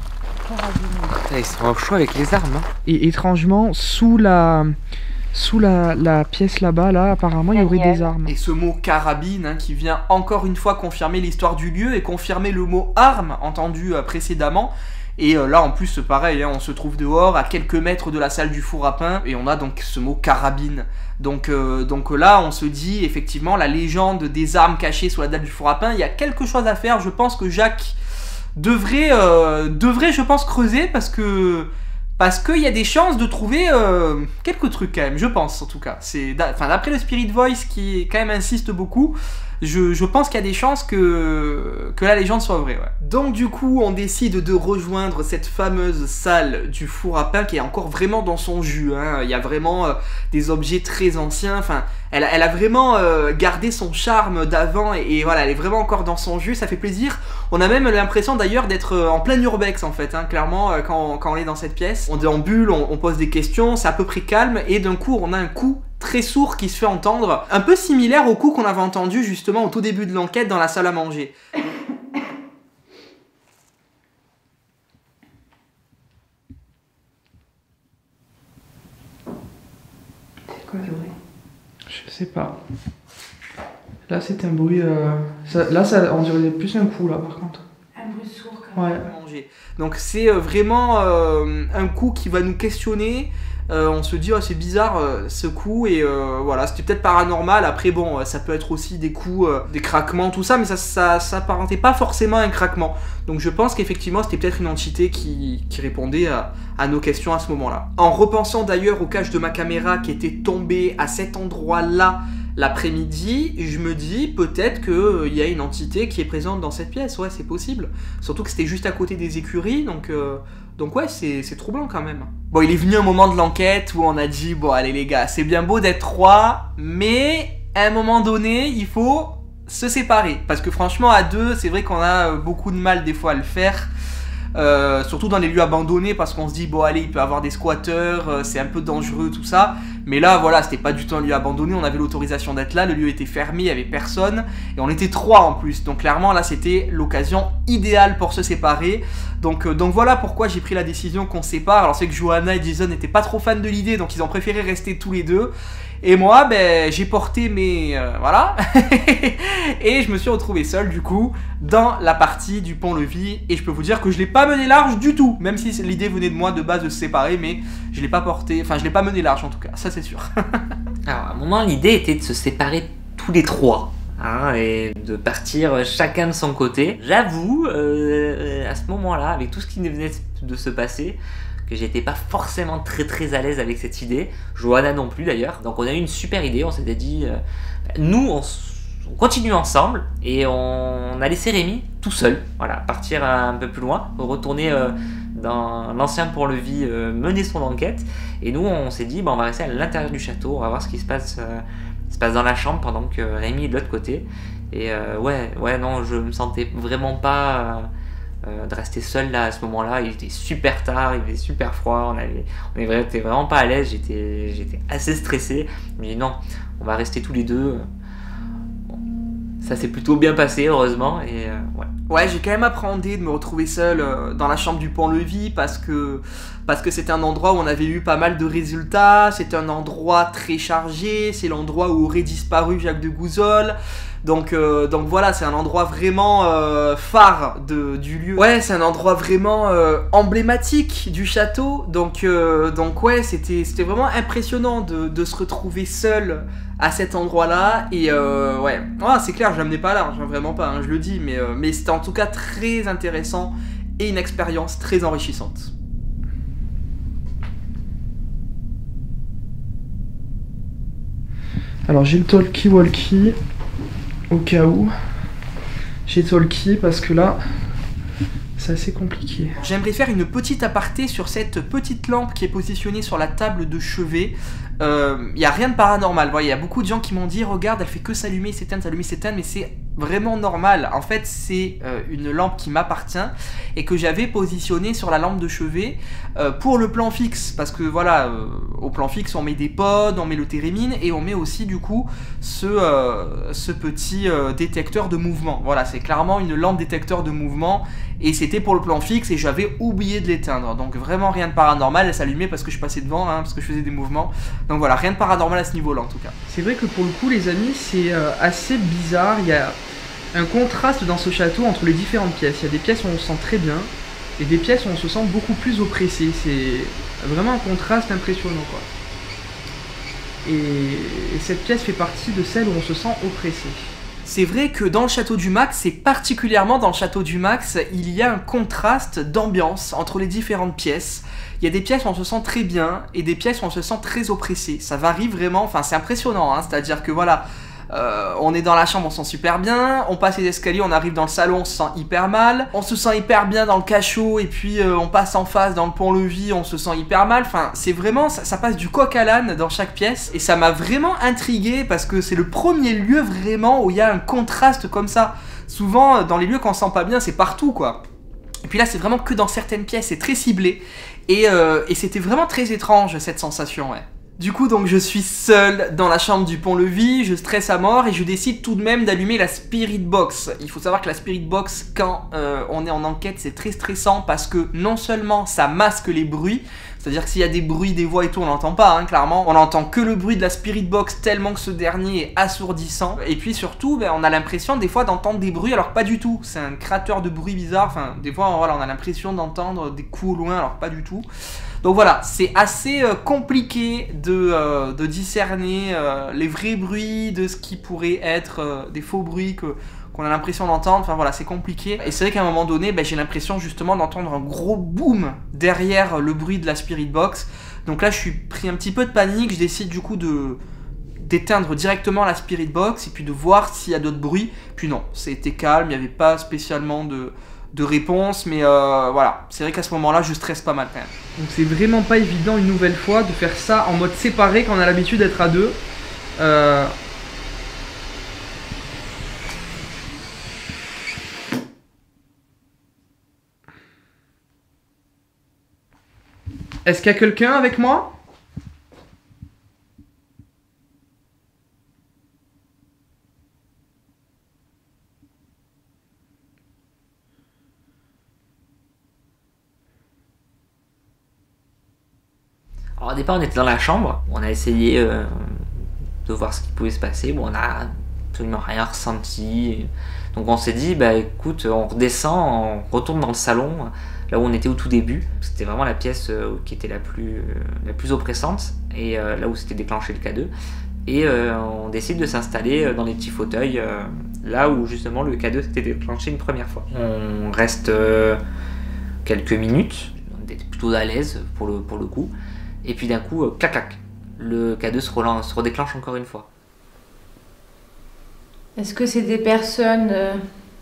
Ils sont au chaud avec les armes. Hein. Et étrangement, sous la, sous la, la pièce là-bas, là, apparemment, il y aurait des armes. Et ce mot carabine, hein, qui vient encore une fois confirmer l'histoire du lieu et confirmer le mot arme, entendu euh, précédemment. Et euh, là, en plus, pareil, hein, on se trouve dehors, à quelques mètres de la salle du four à pain, et on a donc ce mot carabine. Donc, euh, donc là, on se dit, effectivement, la légende des armes cachées sous la dalle du four à pain, il y a quelque chose à faire. Je pense que Jacques devrait, euh, devrait je pense, creuser, parce que parce qu'il y a des chances de trouver euh, quelques trucs quand même, je pense en tout cas. C'est, enfin, d'après le Spirit Voice qui quand même insiste beaucoup, je, je pense qu'il y a des chances que, que la légende soit vraie. Ouais. Donc du coup, on décide de rejoindre cette fameuse salle du four à pain qui est encore vraiment dans son jus. Hein. Il y a vraiment euh, des objets très anciens, enfin, elle, elle a vraiment euh, gardé son charme d'avant et, et voilà, elle est vraiment encore dans son jus, ça fait plaisir. On a même l'impression d'ailleurs d'être en plein urbex en fait, hein, clairement, euh, quand, quand on est dans cette pièce. On déambule, on, on pose des questions, c'est à peu près calme et d'un coup, on a un coup très sourd qui se fait entendre, un peu similaire au coup qu'on avait entendu justement au tout début de l'enquête dans la salle à manger. C'est quoi le bruit? Je sais pas. Là c'est un bruit... Euh... Ça, là ça, on dirait plus un coup là par contre. Un bruit sourd quand même. Ouais. Donc c'est euh, vraiment euh, un coup qui va nous questionner. Euh, on se dit oh, c'est bizarre euh, ce coup et euh, voilà, c'était peut-être paranormal. Après bon, euh, ça peut être aussi des coups, euh, des craquements, tout ça, mais ça ça s'apparentait pas forcément à un craquement. Donc je pense qu'effectivement c'était peut-être une entité qui, qui répondait à, à nos questions à ce moment-là. En repensant d'ailleurs au cache de ma caméra qui était tombé à cet endroit-là l'après-midi, je me dis peut-être qu'il euh, y a une entité qui est présente dans cette pièce. Ouais, c'est possible. Surtout que c'était juste à côté des écuries, donc... Euh, Donc ouais, c'est troublant quand même. Bon, il est venu un moment de l'enquête où on a dit, bon allez les gars, c'est bien beau d'être trois, mais à un moment donné, il faut se séparer. Parce que franchement, à deux, c'est vrai qu'on a beaucoup de mal des fois à le faire. Euh, surtout dans les lieux abandonnés, parce qu'on se dit, bon allez, il peut y avoir des squatteurs, euh, c'est un peu dangereux, tout ça. Mais là, voilà, c'était pas du tout un lieu abandonné, on avait l'autorisation d'être là, le lieu était fermé, il y avait personne, et on était trois en plus. Donc clairement, là, c'était l'occasion idéale pour se séparer. Donc, euh, donc voilà pourquoi j'ai pris la décision qu'on se sépare. Alors c'est que Johanna et Jason n'étaient pas trop fans de l'idée, donc ils ont préféré rester tous les deux. Et moi, ben, j'ai porté mes... Euh, voilà. Et je me suis retrouvé seul, du coup, dans la partie du pont-levis. Et je peux vous dire que je l'ai pas mené large du tout. Même si l'idée venait de moi de base de se séparer, mais je l'ai pas porté... Enfin, je l'ai pas mené large, en tout cas. Ça, c'est sûr. Alors, à un moment, l'idée était de se séparer tous les trois. Hein, et de partir chacun de son côté. J'avoue, euh, à ce moment-là, avec tout ce qui venait de se passer, que j'étais pas forcément très très à l'aise avec cette idée. Johanna non plus d'ailleurs. Donc on a eu une super idée, on s'était dit, euh, nous on, on continue ensemble et on a laissé Rémi tout seul, voilà, partir un peu plus loin, retourner euh, dans l'ancien pont-levis, euh, mener son enquête. Et nous on s'est dit, bah, on va rester à l'intérieur du château, on va voir ce qui se passe, euh, se passe dans la chambre pendant que Rémi est de l'autre côté. Et euh, ouais, ouais, non, je me sentais vraiment pas... Euh, Euh, de rester seul là à ce moment-là. Il était super tard, il faisait super froid, on avait, on était vraiment pas à l'aise, j'étais, j'étais assez stressé. Mais non, on va rester tous les deux. Bon, Ça s'est plutôt bien passé, heureusement, et euh, ouais. Ouais, j'ai quand même appréhendé de me retrouver seul euh, dans la chambre du pont-levis parce que parce que c'était un endroit où on avait eu pas mal de résultats, c'est un endroit très chargé, c'est l'endroit où aurait disparu Jacques de Gouzol. Donc, euh, donc voilà, c'est un endroit vraiment euh, phare de, du lieu. Ouais, c'est un endroit vraiment euh, emblématique du château. Donc, euh, donc ouais, c'était c'était vraiment impressionnant de, de se retrouver seul à cet endroit-là. Et euh, ouais, oh, c'est clair, je l'amenais pas large, hein, vraiment pas, hein, je le dis. Mais, euh, mais c'était en tout cas très intéressant et une expérience très enrichissante. Alors j'ai le talkie-walkie. Au cas où, j'ai talkie parce que là, c'est assez compliqué. J'aimerais faire une petite aparté sur cette petite lampe qui est positionnée sur la table de chevet. Il euh, n'y a rien de paranormal. Il y a beaucoup de gens qui m'ont dit, regarde, elle fait que s'allumer, s'éteindre, s'allumer, s'éteindre, mais c'est vraiment normal. En fait, c'est euh, une lampe qui m'appartient et que j'avais positionnée sur la lampe de chevet euh, pour le plan fixe. Parce que voilà, euh, au plan fixe, on met des pods, on met le térémine et on met aussi du coup ce, euh, ce petit euh, détecteur de mouvement. Voilà, c'est clairement une lampe détecteur de mouvement et c'était pour le plan fixe et j'avais oublié de l'éteindre. Donc vraiment rien de paranormal, elle s'allumait parce que je passais devant, hein, parce que je faisais des mouvements. Donc voilà, rien de paranormal à ce niveau-là en tout cas. C'est vrai que pour le coup, les amis, c'est euh, assez bizarre. Il y a un contraste dans ce château entre les différentes pièces. Il y a des pièces où on se sent très bien et des pièces où on se sent beaucoup plus oppressé. C'est vraiment un contraste impressionnant, quoi. Et, et cette pièce fait partie de celles où on se sent oppressé. C'est vrai que dans le château du Max, et particulièrement dans le château du Max, il y a un contraste d'ambiance entre les différentes pièces. Il y a des pièces où on se sent très bien et des pièces où on se sent très oppressé. Ça varie vraiment, enfin c'est impressionnant, hein, c'est-à-dire que voilà, euh, on est dans la chambre, on se sent super bien, on passe les escaliers, on arrive dans le salon, on se sent hyper mal, on se sent hyper bien dans le cachot et puis euh, on passe en face dans le pont-levis, on se sent hyper mal. Enfin, c'est vraiment, ça, ça passe du coq à l'âne dans chaque pièce et ça m'a vraiment intrigué parce que c'est le premier lieu vraiment où il y a un contraste comme ça. Souvent, dans les lieux quand on se sent pas bien, c'est partout quoi. Et puis là, c'est vraiment que dans certaines pièces, c'est très ciblé. Et, euh, et c'était vraiment très étrange, cette sensation, ouais. Du coup, donc, je suis seul dans la chambre du pont-levis, je stresse à mort et je décide tout de même d'allumer la Spirit Box. Il faut savoir que la Spirit Box, quand euh, on est en enquête, c'est très stressant parce que non seulement ça masque les bruits, c'est-à-dire que s'il y a des bruits, des voix et tout, on n'entend pas, hein, clairement. On n'entend que le bruit de la Spirit Box tellement que ce dernier est assourdissant. Et puis surtout, ben, on a l'impression des fois d'entendre des bruits alors pas du tout. C'est un créateur de bruit bizarre. Enfin, des fois, voilà, on a l'impression d'entendre des coups au loin alors pas du tout. Donc voilà, c'est assez euh, compliqué de, euh, de discerner euh, les vrais bruits de ce qui pourrait être euh, des faux bruits que... qu'on a l'impression d'entendre, enfin voilà, c'est compliqué. Et c'est vrai qu'à un moment donné, ben, j'ai l'impression justement d'entendre un gros boom derrière le bruit de la Spirit Box. Donc là, je suis pris un petit peu de panique, je décide du coup de d'éteindre directement la Spirit Box et puis de voir s'il y a d'autres bruits. Puis non, c'était calme, il n'y avait pas spécialement de, de réponse, mais euh, voilà. C'est vrai qu'à ce moment-là, je stresse pas mal quand même. Donc c'est vraiment pas évident une nouvelle fois de faire ça en mode séparé quand on a l'habitude d'être à deux. Euh... Est-ce qu'il y a quelqu'un avec moi? Alors au départ on était dans la chambre, on a essayé euh, de voir ce qui pouvait se passer, bon on a absolument rien ressenti, donc on s'est dit bah écoute on redescend, on retourne dans le salon, là où on était au tout début, c'était vraiment la pièce euh, qui était la plus, euh, la plus oppressante, et euh, là où s'était déclenché le K deux, et euh, on décide de s'installer dans les petits fauteuils, euh, là où justement le K deux s'était déclenché une première fois. On reste euh, quelques minutes, on était plutôt à l'aise pour le, pour le coup, et puis d'un coup, euh, clac clac, le K deux se, relance, se redéclenche encore une fois. Est-ce que c'est des personnes... Euh...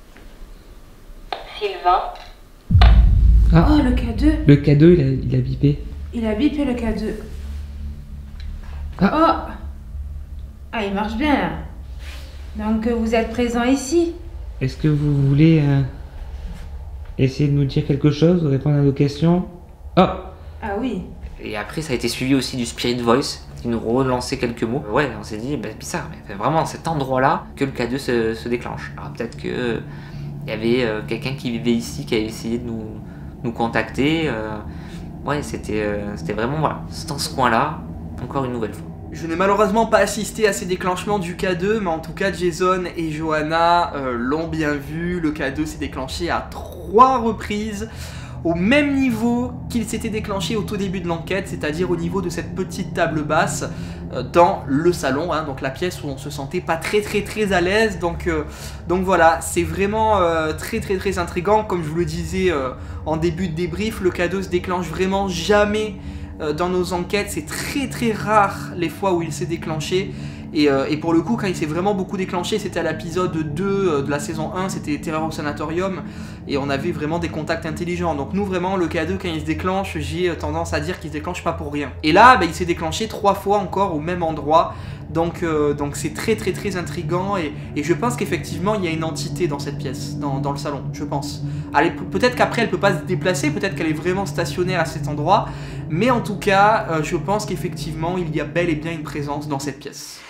Sylvain. Ah. Oh, le K deux. Le K deux, il a, il a bipé. Il a bipé le K deux. Ah. Oh. Ah, il marche bien là. Donc euh, vous êtes présent ici. Est-ce que vous voulez euh, essayer de nous dire quelque chose, répondre à nos questions? Oh. Ah oui. Et après ça a été suivi aussi du Spirit Voice, qui nous relançait quelques mots. Ouais, on s'est dit, bah, c'est bizarre, mais c'est vraiment à cet endroit-là que le K deux se, se déclenche. Alors peut-être qu'il euh, y avait euh, quelqu'un qui vivait ici qui a essayé de nous, nous contacter. Euh, ouais, c'était euh, c'était vraiment, voilà, c'est dans ce coin-là, encore une nouvelle fois. Je n'ai malheureusement pas assisté à ces déclenchements du K deux, mais en tout cas Jason et Johanna euh, l'ont bien vu. Le K deux s'est déclenché à trois reprises, au même niveau qu'il s'était déclenché au tout début de l'enquête, c'est-à-dire au niveau de cette petite table basse euh, dans le salon, hein, donc la pièce où on se sentait pas très très très à l'aise. Donc, euh, donc voilà, c'est vraiment euh, très très très intriguant. Comme je vous le disais euh, en début de débrief, le K deux se déclenche vraiment jamais dans nos enquêtes, c'est très très rare les fois où il s'est déclenché. Et, euh, et pour le coup, quand il s'est vraiment beaucoup déclenché, c'était à l'épisode deux euh, de la saison un, c'était Terreur au Sanatorium, et on avait vraiment des contacts intelligents. Donc nous, vraiment, le K deux, quand il se déclenche, j'ai tendance à dire qu'il se déclenche pas pour rien. Et là, bah, il s'est déclenché trois fois encore au même endroit. Donc euh, donc c'est très très très intriguant, et, et je pense qu'effectivement il y a une entité dans cette pièce, dans, dans le salon, je pense. Allez, peut-être qu'après elle peut pas se déplacer, peut-être qu'elle est vraiment stationnaire à cet endroit, mais en tout cas euh, je pense qu'effectivement il y a bel et bien une présence dans cette pièce.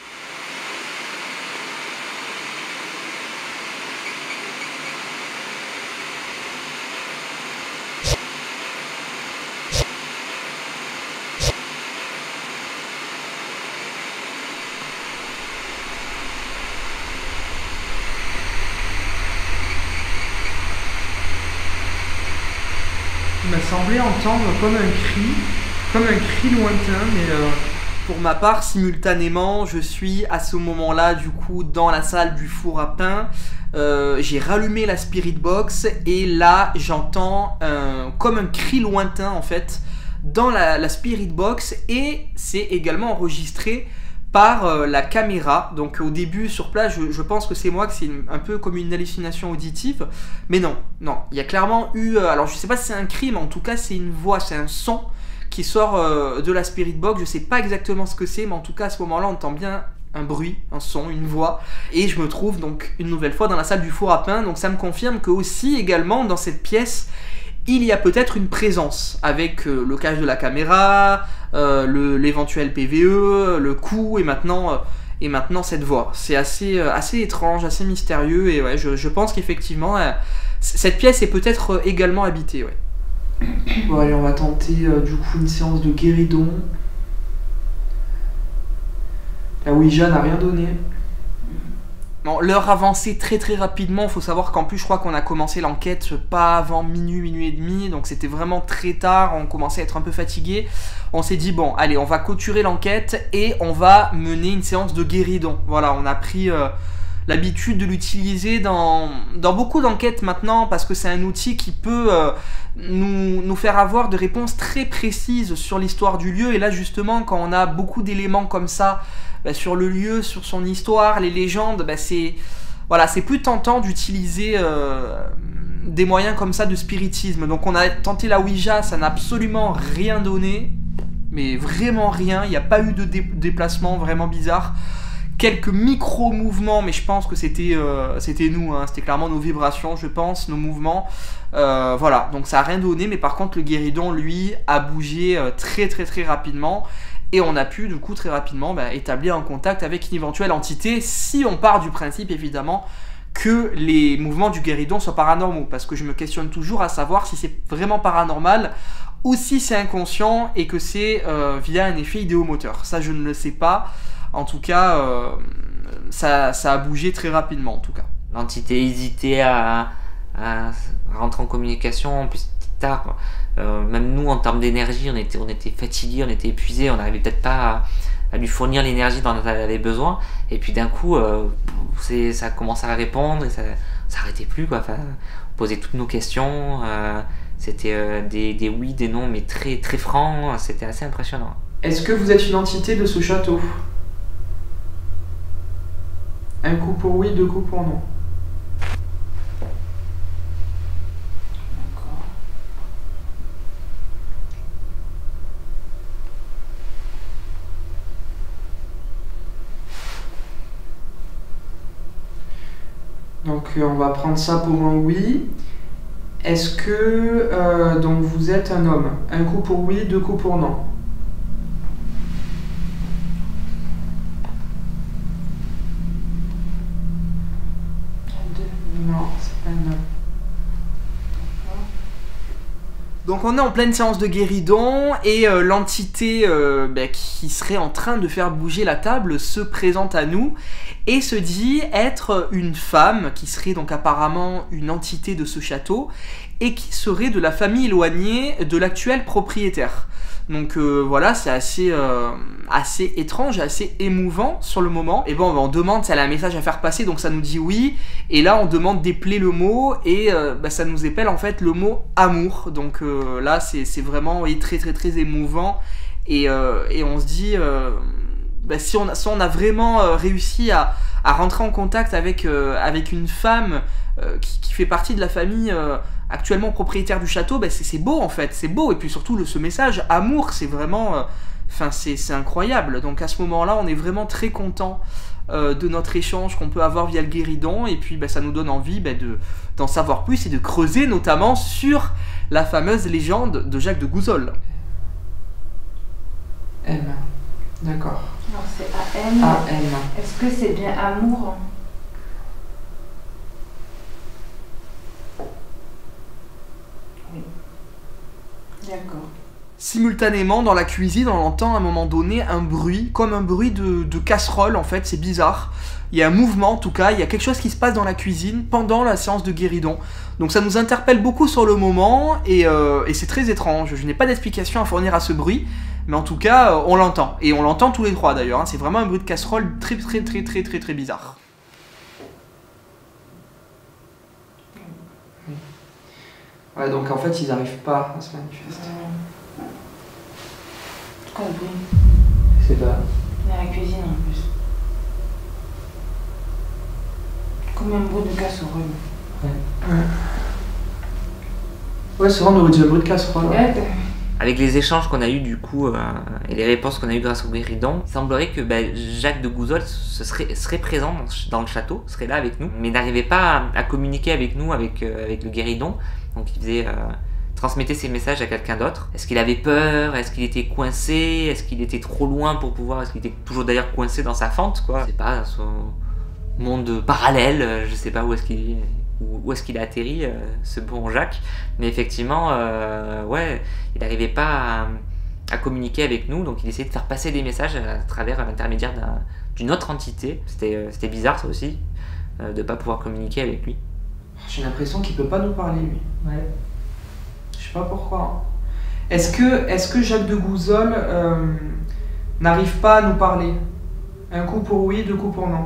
Il m'a semblé entendre comme un cri, comme un cri lointain, mais... Euh... Pour ma part, simultanément, je suis à ce moment-là, du coup, dans la salle du four à pain. Euh, j'ai rallumé la Spirit Box, et là, j'entends un, comme un cri lointain, en fait, dans la, la Spirit Box, et c'est également enregistré par euh, la caméra. Donc au début sur place, je, je pense que c'est moi, que c'est un peu comme une hallucination auditive, mais non, non, il y a clairement eu, euh, alors je sais pas si c'est un cri, mais en tout cas c'est une voix, c'est un son qui sort euh, de la Spirit Box. Je sais pas exactement ce que c'est, mais en tout cas à ce moment-là on entend bien un bruit, un son, une voix, et je me trouve donc une nouvelle fois dans la salle du four à pain. Donc ça me confirme que aussi également dans cette pièce il y a peut-être une présence, avec euh, le cache de la caméra, euh, l'éventuel P V E, le coup, et maintenant, euh, et maintenant cette voix. C'est assez, euh, assez étrange, assez mystérieux, et ouais, je, je pense qu'effectivement, euh, cette pièce est peut-être euh, également habitée. Ouais. Bon allez, on va tenter euh, du coup une séance de guéridon. La Ouija n'a rien donné. Bon, l'heure avançait très très rapidement, il faut savoir qu'en plus je crois qu'on a commencé l'enquête pas avant minuit, minuit et demi, donc c'était vraiment très tard, on commençait à être un peu fatigué. On s'est dit bon, allez, on va clôturer l'enquête et on va mener une séance de guéridon. Voilà, on a pris euh, l'habitude de l'utiliser dans, dans beaucoup d'enquêtes maintenant, parce que c'est un outil qui peut euh, nous, nous faire avoir des réponses très précises sur l'histoire du lieu. Et là justement, quand on a beaucoup d'éléments comme ça, bah, sur le lieu, sur son histoire, les légendes, bah, c'est voilà, c'est plus tentant d'utiliser euh, des moyens comme ça de spiritisme. Donc on a tenté la Ouija, ça n'a absolument rien donné, mais vraiment rien. Il n'y a pas eu de dé déplacement vraiment bizarre. Quelques micro-mouvements, mais je pense que c'était euh, c'était nous, hein, c'était clairement nos vibrations, je pense, nos mouvements. Euh, voilà, donc ça n'a rien donné, mais par contre le guéridon, lui, a bougé euh, très très très rapidement. Et on a pu, du coup, très rapidement bah, établir un contact avec une éventuelle entité, si on part du principe, évidemment, que les mouvements du guéridon soient paranormaux. Parce que je me questionne toujours à savoir si c'est vraiment paranormal ou si c'est inconscient et que c'est euh, via un effet idéomoteur. Ça, je ne le sais pas. En tout cas, euh, ça, ça a bougé très rapidement, en tout cas. L'entité hésitait à, à rentrer en communication, en plus tard. Euh, même nous, en termes d'énergie, on était, on était fatigués, on était épuisés, on n'arrivait peut-être pas à, à lui fournir l'énergie dont elle avait besoin. Et puis d'un coup, euh, ça a commencé à répondre et ça s'arrêtait plus, quoi. Enfin, on posait toutes nos questions. Euh, C'était euh, des, des oui, des non, mais très, très francs. C'était assez impressionnant. Est-ce que vous êtes une entité de ce château? Un coup pour oui, deux coups pour non. Donc euh, on va prendre ça pour un oui. Est-ce que euh, donc vous êtes un homme? Un coup pour oui, deux coups pour non. Donc on est en pleine séance de guéridon et euh, l'entité euh, bah, qui serait en train de faire bouger la table se présente à nous et se dit être une femme qui serait donc apparemment une entité de ce château et qui serait de la famille éloignée de l'actuel propriétaire. Donc euh, voilà, c'est assez, euh, assez étrange, assez émouvant sur le moment. Et bon, on demande si elle a un message à faire passer, donc ça nous dit oui. Et là, on demande d'épeler le mot, et euh, bah, ça nous épelle en fait le mot amour. Donc euh, là, c'est vraiment oui, très très très émouvant. Et, euh, et on se dit, euh, bah, si, on a, si on a vraiment euh, réussi à, à rentrer en contact avec, euh, avec une femme euh, qui, qui fait partie de la famille... Euh, actuellement propriétaire du château, ben c'est beau en fait, c'est beau, et puis surtout le, ce message, amour, c'est vraiment, enfin euh, c'est incroyable, donc à ce moment-là, on est vraiment très content euh, de notre échange qu'on peut avoir via le guéridon, et puis ben, ça nous donne envie ben, d'en savoir plus et de creuser notamment sur la fameuse légende de Jacques de Gouzol. M, d'accord. Alors c'est A M. A M. Est-ce que c'est bien amour? D'accord. Simultanément, dans la cuisine, on entend à un moment donné un bruit, comme un bruit de, de casserole en fait, c'est bizarre. Il y a un mouvement en tout cas, il y a quelque chose qui se passe dans la cuisine pendant la séance de guéridon. Donc ça nous interpelle beaucoup sur le moment et, euh, et c'est très étrange. Je n'ai pas d'explication à fournir à ce bruit, mais en tout cas, euh, on l'entend. Et on l'entend tous les trois d'ailleurs, hein. C'est vraiment un bruit de casserole très très très très très très bizarre. Ouais, donc en fait, ils n'arrivent pas à se manifester. Euh... C'est quoi le bruit? Je sais pas. Dans la cuisine en plus. Comme un bruit de casserole. Ouais. Ouais, ouais c'est vrai, on aurait dit un bruit de casserole. Ouais. Ouais. Avec les échanges qu'on a eu du coup euh, et les réponses qu'on a eu grâce au guéridon, il semblerait que bah, Jacques de Gouzol se serait, serait présent dans, dans le château, serait là avec nous, mais n'arrivait pas à, à communiquer avec nous, avec, euh, avec le guéridon. Donc il faisait, euh, transmettait ses messages à quelqu'un d'autre. Est-ce qu'il avait peur? Est-ce qu'il était coincé? Est-ce qu'il était trop loin pour pouvoir... Est-ce qu'il était toujours d'ailleurs coincé dans sa fente, quoi? Je sais pas, dans son monde parallèle, je sais pas où est-ce qu'il où est-ce qu'il a atterri, euh, ce bon Jacques. Mais effectivement, euh, ouais, il n'arrivait pas à, à communiquer avec nous, donc il essayait de faire passer des messages à travers l'intermédiaire d'une autre entité. C'était euh, c'était bizarre ça aussi, euh, de ne pas pouvoir communiquer avec lui. J'ai l'impression qu'il peut pas nous parler, lui. Ouais. Je sais pas pourquoi. Est-ce que, est-ce que Jacques de Gouzol euh, n'arrive pas à nous parler? Un coup pour oui, deux coups pour non.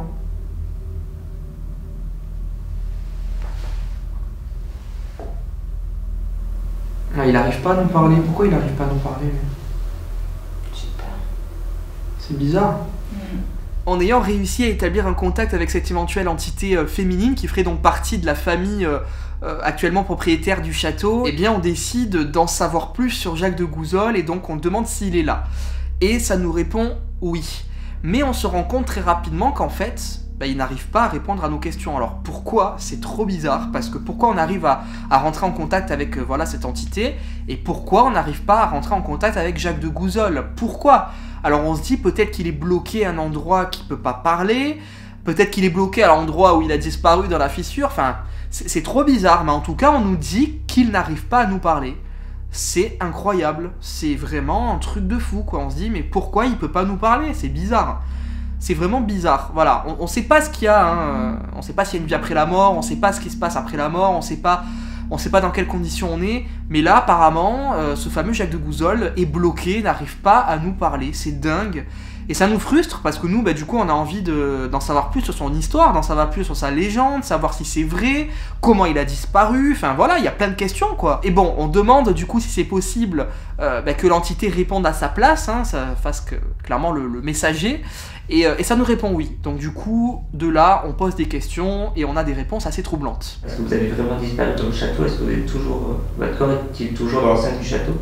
Ah, il n'arrive pas à nous parler. Pourquoi il n'arrive pas à nous parler, lui? Je sais pas. C'est bizarre. Mmh. En ayant réussi à établir un contact avec cette éventuelle entité euh, féminine qui ferait donc partie de la famille euh, euh, actuellement propriétaire du château, eh bien on décide d'en savoir plus sur Jacques de Gouzol et donc on demande s'il est là. Et ça nous répond oui. Mais on se rend compte très rapidement qu'en fait, bah, il n'arrive pas à répondre à nos questions. Alors pourquoi? C'est trop bizarre, parce que pourquoi on arrive à, à rentrer en contact avec euh, voilà, cette entité, et pourquoi on n'arrive pas à rentrer en contact avec Jacques de Gouzol? Pourquoi? Alors on se dit peut-être qu'il est bloqué à un endroit qu'il ne peut pas parler, peut-être qu'il est bloqué à l'endroit où il a disparu dans la fissure, enfin c'est trop bizarre, mais en tout cas on nous dit qu'il n'arrive pas à nous parler. C'est incroyable, c'est vraiment un truc de fou quoi, on se dit mais pourquoi il peut pas nous parler? C'est bizarre, c'est vraiment bizarre, voilà, on, on sait pas ce qu'il y a, hein. On sait pas s'il y a une vie après la mort, on sait pas ce qui se passe après la mort, on sait pas... On sait pas dans quelles conditions on est, mais là apparemment, euh, ce fameux Jacques de Gouzol est bloqué, n'arrive pas à nous parler, c'est dingue. Et ça nous frustre parce que nous, bah, du coup, on a envie d'en savoir plus sur son histoire, d'en savoir plus sur sa légende, savoir si c'est vrai, comment il a disparu, enfin voilà, il y a plein de questions quoi. Et bon, on demande du coup si c'est possible euh, bah, que l'entité réponde à sa place, hein, ça fasse que, clairement le, le messager, et, euh, et ça nous répond oui. Donc du coup, de là, on pose des questions et on a des réponses assez troublantes. Est-ce que vous avez vraiment disparu dans le château? Est-ce que vous êtes toujours... Votre corps est-il toujours dans l'enceinte du château?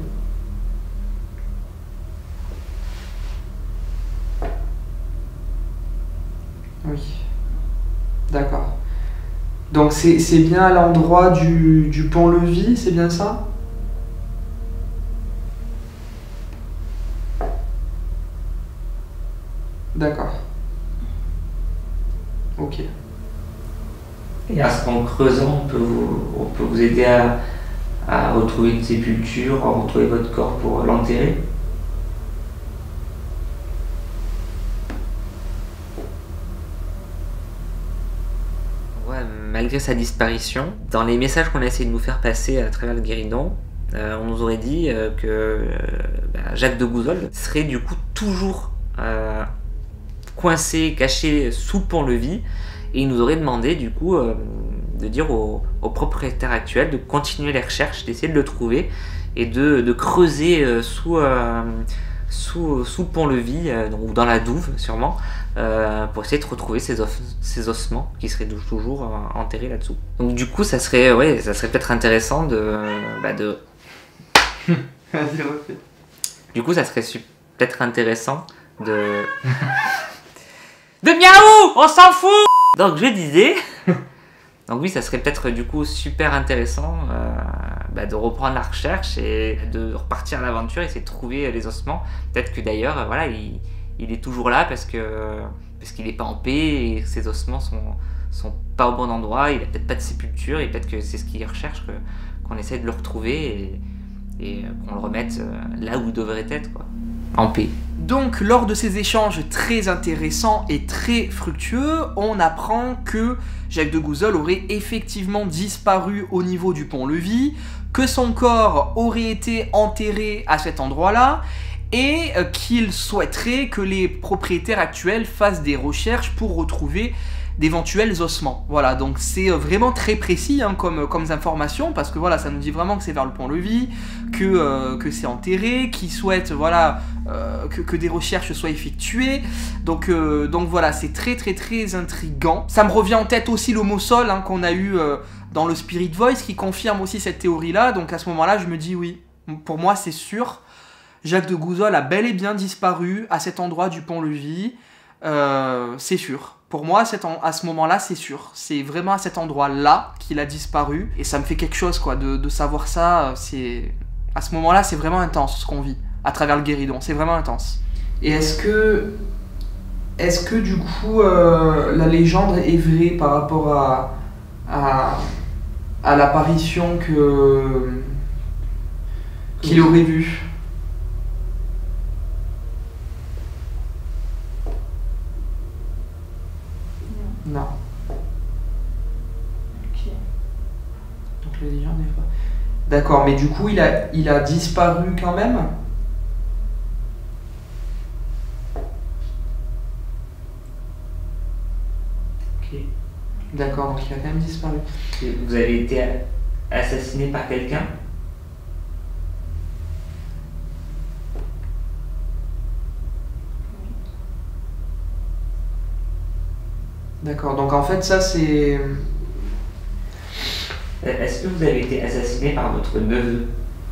Oui. D'accord. Donc c'est bien à l'endroit du, du pont-levis, c'est bien ça? D'accord. Ok. Et est-ce qu'en creusant, on peut vous, on peut vous aider à, à retrouver une sépulture, à retrouver votre corps pour l'enterrer. Ouais, malgré sa disparition, dans les messages qu'on a essayé de nous faire passer à travers le guéridon, euh, on nous aurait dit euh, que euh, bah, Jacques de Gouzol serait du coup toujours euh, coincé, caché sous le pont-levis, et il nous aurait demandé du coup euh, de dire au, au propriétaire actuel de continuer les recherches, d'essayer de le trouver et de, de creuser euh, sous, euh, sous, sous le pont-levis, euh, ou dans la douve sûrement, euh, pour essayer de retrouver ces, os, ces ossements qui seraient toujours euh, enterrés là-dessous. Donc du coup ça serait, ouais, ça serait peut-être intéressant de... Bah, de... Vas-y, refais. Du coup ça serait peut-être intéressant de... de miaou, on s'en fout. Donc je disais, donc oui, ça serait peut-être du coup super intéressant euh, bah, de reprendre la recherche et de repartir à l'aventure, essayer de trouver les ossements. Peut-être que d'ailleurs, euh, voilà, il, il est toujours là parce que parce qu'il n'est pas en paix et que ses ossements sont sont pas au bon endroit. Il a peut-être pas de sépulture et peut-être que c'est ce qu'il recherche, que, qu'on essaie de le retrouver et, et qu'on le remette là où il devrait être, quoi, en paix. Donc, lors de ces échanges très intéressants et très fructueux, on apprend que Jacques de Gouzol aurait effectivement disparu au niveau du pont-levis, que son corps aurait été enterré à cet endroit-là, et qu'il souhaiterait que les propriétaires actuels fassent des recherches pour retrouver d'éventuels ossements. Voilà, donc c'est vraiment très précis hein, comme, comme information, parce que voilà, ça nous dit vraiment que c'est vers le pont-levis, que, euh, que c'est enterré, qu'ils souhaitent voilà, euh, que, que des recherches soient effectuées. Donc, euh, donc voilà, c'est très très très intriguant. Ça me revient en tête aussi le mot sol hein, qu'on a eu euh, dans le Spirit Voice, qui confirme aussi cette théorie-là. Donc à ce moment-là, je me dis oui, pour moi c'est sûr, Jacques de Gouzol a bel et bien disparu à cet endroit du pont-levis, euh, c'est sûr. Pour moi, à ce moment-là, c'est sûr. C'est vraiment à cet endroit-là qu'il a disparu. Et ça me fait quelque chose, quoi, de, de savoir ça. C'est... À ce moment-là, c'est vraiment intense, ce qu'on vit, à travers le guéridon. C'est vraiment intense. Et est-ce que... Est-ce que, du coup, euh, la légende est vraie par rapport à... à, à l'apparition que... qu'il aurait vue ? Non. Ok. Donc la légende est vraie. D'accord, mais du coup, il a, il a disparu quand même ? Ok. D'accord, donc il a quand même disparu. Vous avez été assassiné par quelqu'un ? D'accord, donc en fait ça c'est... Est-ce que vous avez été assassiné par votre neveu ?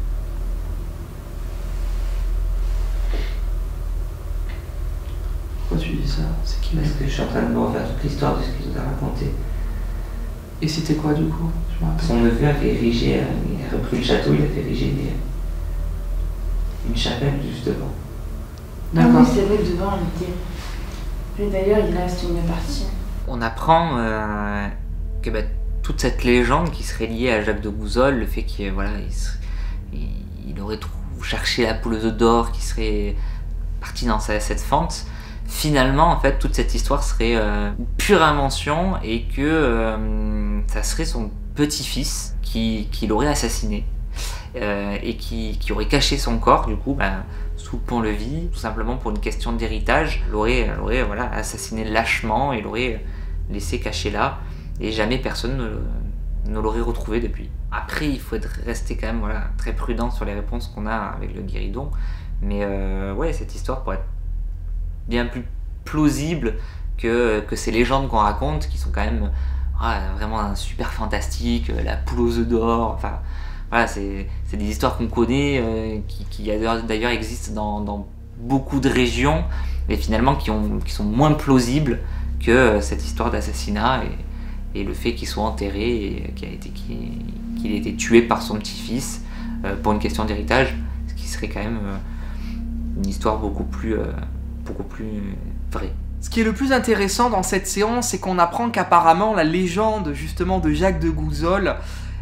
Pourquoi tu dis ça ? C'est qui ? Parce que je suis en train de me refaire toute l'histoire de ce qu'il vous a raconté. Et c'était quoi du coup ? Je me rappelle. Son neveu avait érigé, il a repris le château, il a fait ériger des... une chapelle juste devant. Ah oui, c'est vrai, devant il était... Et d'ailleurs, il reste une partie. On apprend euh, que bah, toute cette légende qui serait liée à Jacques de Gouzol, le fait qu'il voilà, il, serait, il, il aurait cherché la poule d'or, qui serait parti dans sa, cette fente, finalement, en fait, toute cette histoire serait euh, une pure invention et que euh, ça serait son petit-fils qui, qui l'aurait assassiné euh, et qui, qui aurait caché son corps, du coup, bah, sous le pont-levis, tout simplement pour une question d'héritage. L'aurait, l'aurait voilà, assassiné lâchement et l'aurait laissé caché là, et jamais personne ne, ne l'aurait retrouvé depuis. Après, il faut être, rester quand même voilà, très prudent sur les réponses qu'on a avec le guéridon, mais euh, ouais, cette histoire pourrait être bien plus plausible que, que ces légendes qu'on raconte, qui sont quand même ah, vraiment super fantastiques, la poule aux œufs d'or, enfin voilà, c'est, c'est des histoires qu'on connaît, euh, qui, qui d'ailleurs existent dans, dans beaucoup de régions, mais finalement qui, ont, qui sont moins plausibles que euh, cette histoire d'assassinat et, et le fait qu'il soit enterré et qu'il a été, qu'il, qu'il ait été tué par son petit-fils euh, pour une question d'héritage, ce qui serait quand même euh, une histoire beaucoup plus, euh, beaucoup plus vraie. Ce qui est le plus intéressant dans cette séance, c'est qu'on apprend qu'apparemment la légende justement de Jacques de Gouzol,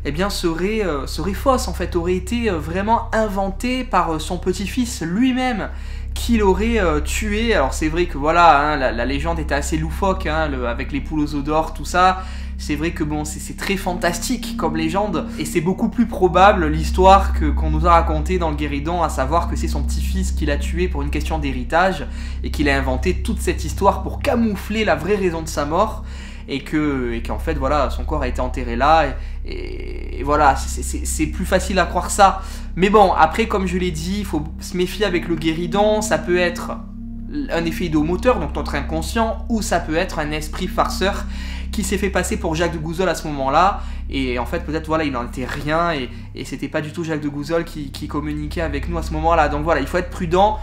eh bien serait, euh, serait fausse en fait, aurait été euh, vraiment inventée par euh, son petit-fils lui-même, qui l'aurait euh, tué. Alors c'est vrai que voilà, hein, la, la légende était assez loufoque, hein, le, avec les poules aux os d'or, tout ça. C'est vrai que bon, c'est très fantastique comme légende, et c'est beaucoup plus probable l'histoire que qu'on nous a racontée dans le Guéridon, à savoir que c'est son petit-fils qui l'a tué pour une question d'héritage, et qu'il a inventé toute cette histoire pour camoufler la vraie raison de sa mort, et que et qu'en fait voilà, son corps a été enterré là, et, et, et voilà, c'est plus facile à croire ça. Mais bon, après comme je l'ai dit, il faut se méfier avec le Guéridon, ça peut être un effet idéomoteur, donc notre inconscient, ou ça peut être un esprit farceur qui s'est fait passer pour Jacques de Gouzol à ce moment-là, et en fait peut-être voilà, il n'en était rien, et, et c'était pas du tout Jacques de Gouzol qui, qui communiquait avec nous à ce moment-là. Donc voilà, il faut être prudent,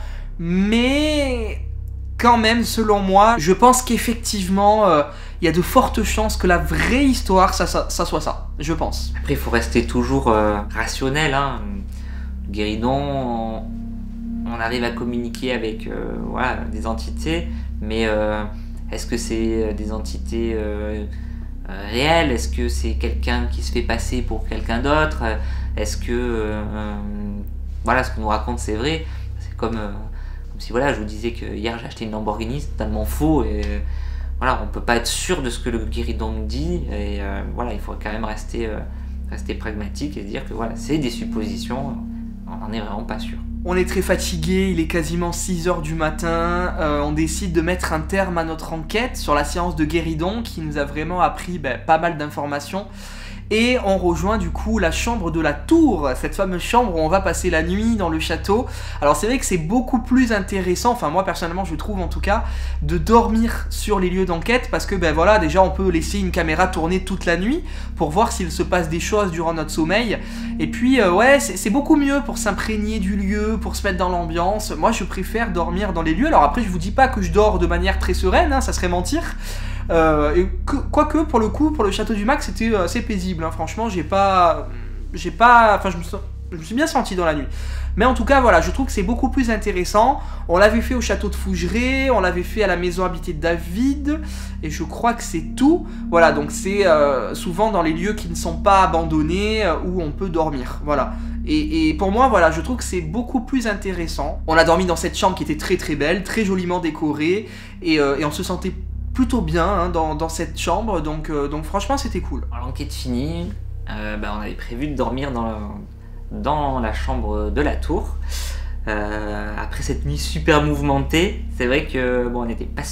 mais quand même, selon moi, je pense qu'effectivement, euh, il y a de fortes chances que la vraie histoire, ça, ça, ça soit ça, je pense. Après, il faut rester toujours euh, rationnel, hein. Guéridon, on, on arrive à communiquer avec euh, voilà, des entités, mais euh, est-ce que c'est des entités euh, euh, réelles? Est-ce que c'est quelqu'un qui se fait passer pour quelqu'un d'autre? Est-ce que euh, voilà, ce qu'on nous raconte c'est vrai? C'est comme, euh, comme si voilà, je vous disais que hier j'ai acheté une Lamborghini, c'est totalement faux, et euh, voilà, on peut pas être sûr de ce que le Guéridon nous dit, et euh, voilà, il faut quand même rester, euh, rester pragmatique et dire que voilà, c'est des suppositions, on n'en est vraiment pas sûr. On est très fatigué, il est quasiment six heures du matin, euh, on décide de mettre un terme à notre enquête sur la séance de Guéridon qui nous a vraiment appris ben, pas mal d'informations. Et on rejoint du coup la chambre de la tour, cette fameuse chambre où on va passer la nuit dans le château. Alors c'est vrai que c'est beaucoup plus intéressant, enfin moi personnellement je trouve en tout cas, de dormir sur les lieux d'enquête, parce que ben voilà, déjà on peut laisser une caméra tourner toute la nuit pour voir s'il se passe des choses durant notre sommeil. Et puis euh, ouais, c'est beaucoup mieux pour s'imprégner du lieu, pour se mettre dans l'ambiance. Moi je préfère dormir dans les lieux. Alors après je vous dis pas que je dors de manière très sereine, hein, ça serait mentir. Euh, et que, quoique pour le coup, pour le château du Mac, c'était assez paisible, hein. Franchement, j'ai pas, j'ai pas, enfin je me, je me suis bien senti dans la nuit. Mais en tout cas, voilà, je trouve que c'est beaucoup plus intéressant. On l'avait fait au château de Fougeray, on l'avait fait à la maison habitée de David, et je crois que c'est tout. Voilà, donc c'est euh, souvent dans les lieux qui ne sont pas abandonnés, euh, où on peut dormir, voilà. Et, et pour moi, voilà, je trouve que c'est beaucoup plus intéressant. On a dormi dans cette chambre qui était très très belle, très joliment décorée, et, euh, et on se sentait plutôt bien hein, dans, dans cette chambre, donc, euh, donc franchement c'était cool. L'enquête finie, euh, bah, on avait prévu de dormir dans la, dans la chambre de la tour. Euh, après cette nuit super mouvementée, c'est vrai que bon, on n'était pas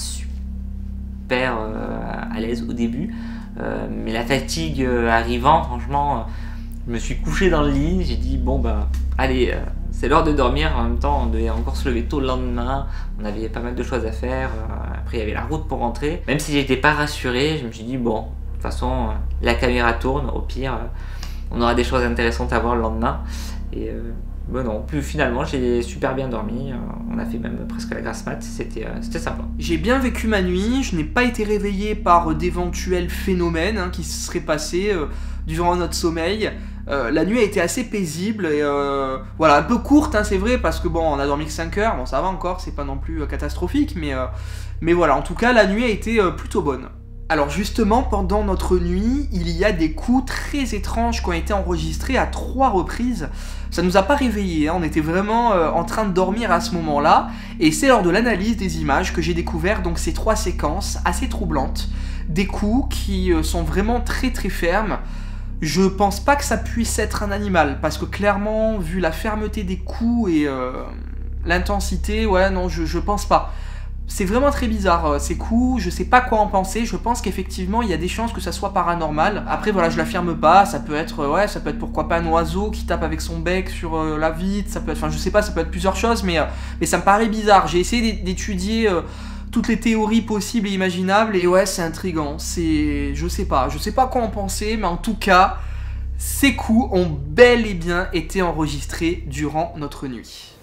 super euh, à l'aise au début, euh, mais la fatigue euh, arrivant, franchement, euh, je me suis couché dans le lit, j'ai dit bon bah allez, euh, c'est l'heure de dormir. En même temps on devait encore se lever tôt le lendemain, on avait pas mal de choses à faire, euh, après il y avait la route pour rentrer. Même si j'étais pas rassuré, je me suis dit bon, de toute façon euh, la caméra tourne, au pire euh, on aura des choses intéressantes à voir le lendemain. Et euh, bon non, puis finalement j'ai super bien dormi, euh, on a fait même presque la grasse mat, c'était euh, c'était sympa. J'ai bien vécu ma nuit, je n'ai pas été réveillé par d'éventuels phénomènes hein, qui se seraient passés euh, durant notre sommeil. Euh, la nuit a été assez paisible et euh, voilà, un peu courte hein, c'est vrai, parce que bon on a dormi que cinq heures, bon ça va encore, c'est pas non plus euh, catastrophique, mais, euh, mais voilà, en tout cas la nuit a été euh, plutôt bonne. Alors justement, pendant notre nuit, il y a des coups très étranges qui ont été enregistrés à trois reprises. Ça nous a pas réveillés, hein, on était vraiment euh, en train de dormir à ce moment-là, et c'est lors de l'analyse des images que j'ai découvert donc ces trois séquences assez troublantes, des coups qui euh, sont vraiment très très fermes. Je pense pas que ça puisse être un animal, parce que clairement, vu la fermeté des coups et euh, l'intensité, ouais, non, je, je pense pas. C'est vraiment très bizarre, euh, ces coups, je sais pas quoi en penser, je pense qu'effectivement, il y a des chances que ça soit paranormal. Après, voilà, je l'affirme pas, ça peut être, euh, ouais, ça peut être pourquoi pas un oiseau qui tape avec son bec sur euh, la vitre, ça peut être, enfin, je sais pas, ça peut être plusieurs choses, mais, euh, mais ça me paraît bizarre. J'ai essayé d'étudier... Euh, toutes les théories possibles et imaginables, et ouais, c'est intriguant, c'est... je sais pas, je sais pas quoi en penser, mais en tout cas, ces coups ont bel et bien été enregistrés durant notre nuit.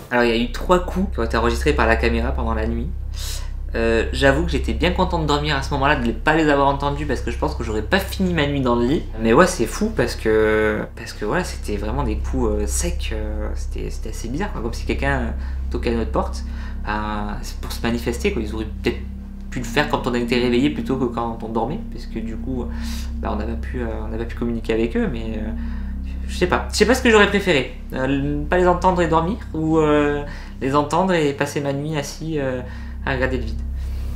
Alors il y a eu trois coups qui ont été enregistrés par la caméra pendant la nuit. Euh, J'avoue que j'étais bien content de dormir à ce moment-là, de ne pas les avoir entendus parce que je pense que j'aurais pas fini ma nuit dans le lit. Mais ouais, c'est fou parce que parce que voilà, c'était vraiment des coups euh, secs. Euh, c'était assez bizarre, quoi, comme si quelqu'un toquait à notre porte euh, pour se manifester, quoi. Ils auraient peut-être pu le faire quand on était réveillé plutôt que quand on dormait, parce que du coup, bah, on n'avait pu, euh, on n'avait pu communiquer avec eux, mais euh, je sais pas. Je sais pas ce que j'aurais préféré, euh, pas les entendre et dormir, ou euh, les entendre et passer ma nuit assis euh, à regarder le vide.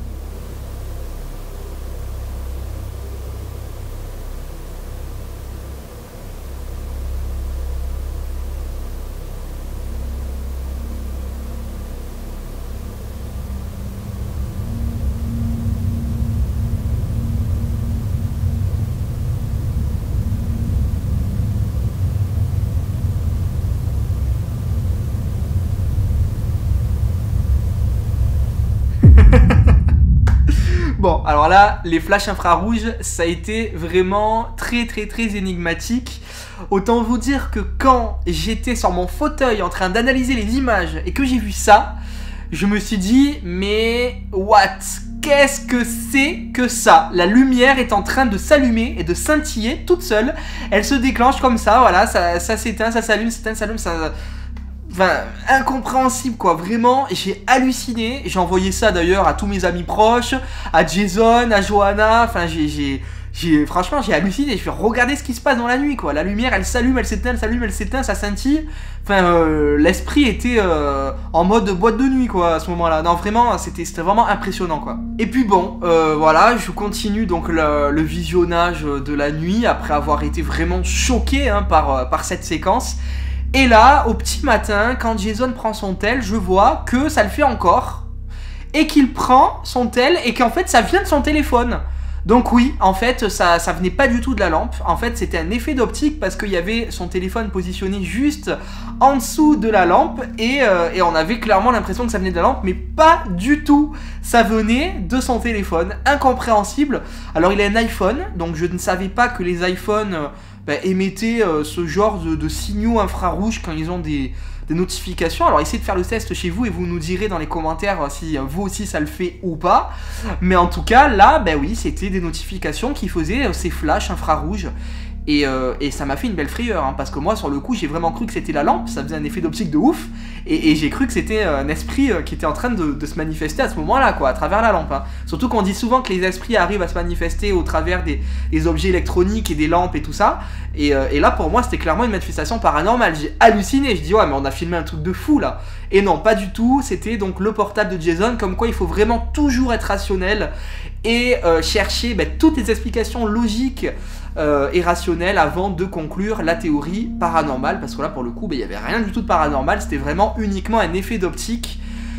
Bon, alors là, les flashs infrarouges, ça a été vraiment très très très énigmatique. Autant vous dire que quand j'étais sur mon fauteuil en train d'analyser les images et que j'ai vu ça, je me suis dit, mais what? Qu'est-ce que c'est que ça? La lumière est en train de s'allumer et de scintiller toute seule. Elle se déclenche comme ça, voilà, ça, ça s'éteint, ça s'allume, ça s'éteint, ça s'allume, ça... Enfin, incompréhensible quoi, vraiment, j'ai halluciné, j'ai envoyé ça d'ailleurs à tous mes amis proches, à Jason, à Johanna, enfin j'ai, j'ai, franchement j'ai halluciné, je vais regarder ce qui se passe dans la nuit quoi, la lumière elle s'allume, elle s'éteint, elle s'allume, elle s'éteint, ça scintille, enfin euh, l'esprit était euh, en mode boîte de nuit quoi à ce moment là, non vraiment c'était vraiment impressionnant quoi. Et puis bon, euh, voilà, je continue donc le, le visionnage de la nuit après avoir été vraiment choqué hein, par, par cette séquence. Et là, au petit matin, quand Jason prend son tel, je vois que ça le fait encore. Et qu'il prend son tel et qu'en fait, ça vient de son téléphone. Donc oui, en fait, ça, ça venait pas du tout de la lampe. En fait, c'était un effet d'optique parce qu'il y avait son téléphone positionné juste en dessous de la lampe. Et, euh, et on avait clairement l'impression que ça venait de la lampe, mais pas du tout. Ça venait de son téléphone. Incompréhensible. Alors, il a un iPhone, donc je ne savais pas que les iPhones... Euh, Bah, émettez euh, ce genre de, de signaux infrarouges quand ils ont des, des notifications. Alors essayez de faire le test chez vous et vous nous direz dans les commentaires euh, si euh, vous aussi ça le fait ou pas. Mais en tout cas là, bah oui, c'était des notifications qui faisaient euh, ces flashs infrarouges. Et, euh, et ça m'a fait une belle frayeur, hein, parce que moi sur le coup j'ai vraiment cru que c'était la lampe, ça faisait un effet d'optique de ouf, et, et j'ai cru que c'était un esprit euh, qui était en train de, de se manifester à ce moment-là, quoi, à travers la lampe. Hein. Surtout qu'on dit souvent que les esprits arrivent à se manifester au travers des, des objets électroniques et des lampes et tout ça, et, euh, et là pour moi c'était clairement une manifestation paranormale, j'ai halluciné, je dis ouais mais on a filmé un truc de fou là, et non pas du tout, c'était donc le portable de Jason, comme quoi il faut vraiment toujours être rationnel, et euh, chercher bah, toutes les explications logiques Euh, et rationnel avant de conclure la théorie paranormale, parce que là pour le coup il n'y avait rien du tout de paranormal, c'était vraiment uniquement un effet d'optique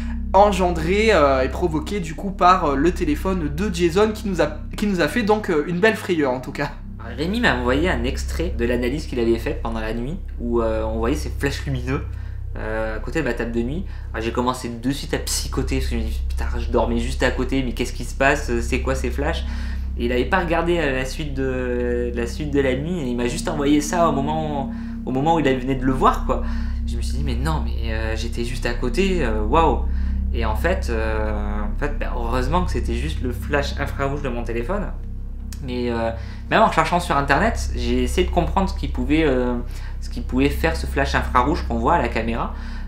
engendré euh, et provoqué du coup par euh, le téléphone de Jason qui nous a, qui nous a fait donc euh, une belle frayeur en tout cas. Rémi m'a envoyé un extrait de l'analyse qu'il avait faite pendant la nuit où euh, on voyait ces flashs lumineux euh, à côté de ma table de nuit. J'ai commencé de suite à psychoter parce que je me dis putain je dormais juste à côté mais qu'est-ce qui se passe, c'est quoi ces flashs? Et il n'avait pas regardé la suite de la suite de la nuit et il m'a juste envoyé ça au moment au moment où il venait de le voir quoi. Je me suis dit mais non mais euh, j'étais juste à côté, waouh wow. Et en fait, euh, en fait bah, heureusement que c'était juste le flash infrarouge de mon téléphone. Mais euh, même en cherchant sur internet, j'ai essayé de comprendre ce qui pouvait euh, ce qui pouvait faire ce flash infrarouge qu'on voit à la caméra.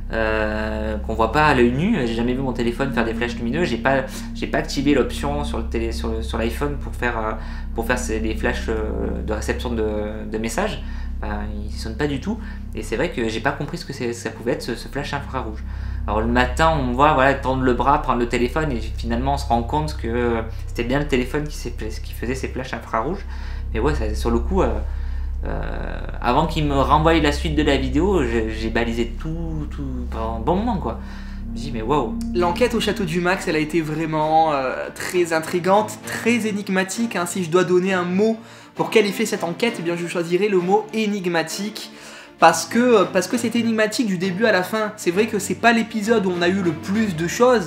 Euh, qu'on voit pas à l'œil nu. J'ai jamais vu mon téléphone faire des flashs lumineux, j'ai pas, j'ai pas activé l'option sur le télé, sur, le, sur l'iPhone pour faire, euh, pour faire ces, des flashs euh, de réception de, de messages. Ben, ils sonnent pas du tout et c'est vrai que j'ai pas compris ce que ça pouvait être ce, ce flash infrarouge. Alors le matin on me voit voilà, tendre le bras, prendre le téléphone et finalement on se rend compte que c'était bien le téléphone qui, qui faisait ces flashs infrarouges. Mais ouais, ça, sur le coup euh, Euh, avant qu'il me renvoie la suite de la vidéo, j'ai balisé tout, tout pendant un bon moment quoi. Je me dis mais waouh. L'enquête au château du Max, elle a été vraiment euh, très intrigante, très énigmatique. Hein. Si je dois donner un mot pour qualifier cette enquête, eh bien je choisirais le mot énigmatique. Parce que parce que c'est énigmatique du début à la fin. C'est vrai que c'est pas l'épisode où on a eu le plus de choses,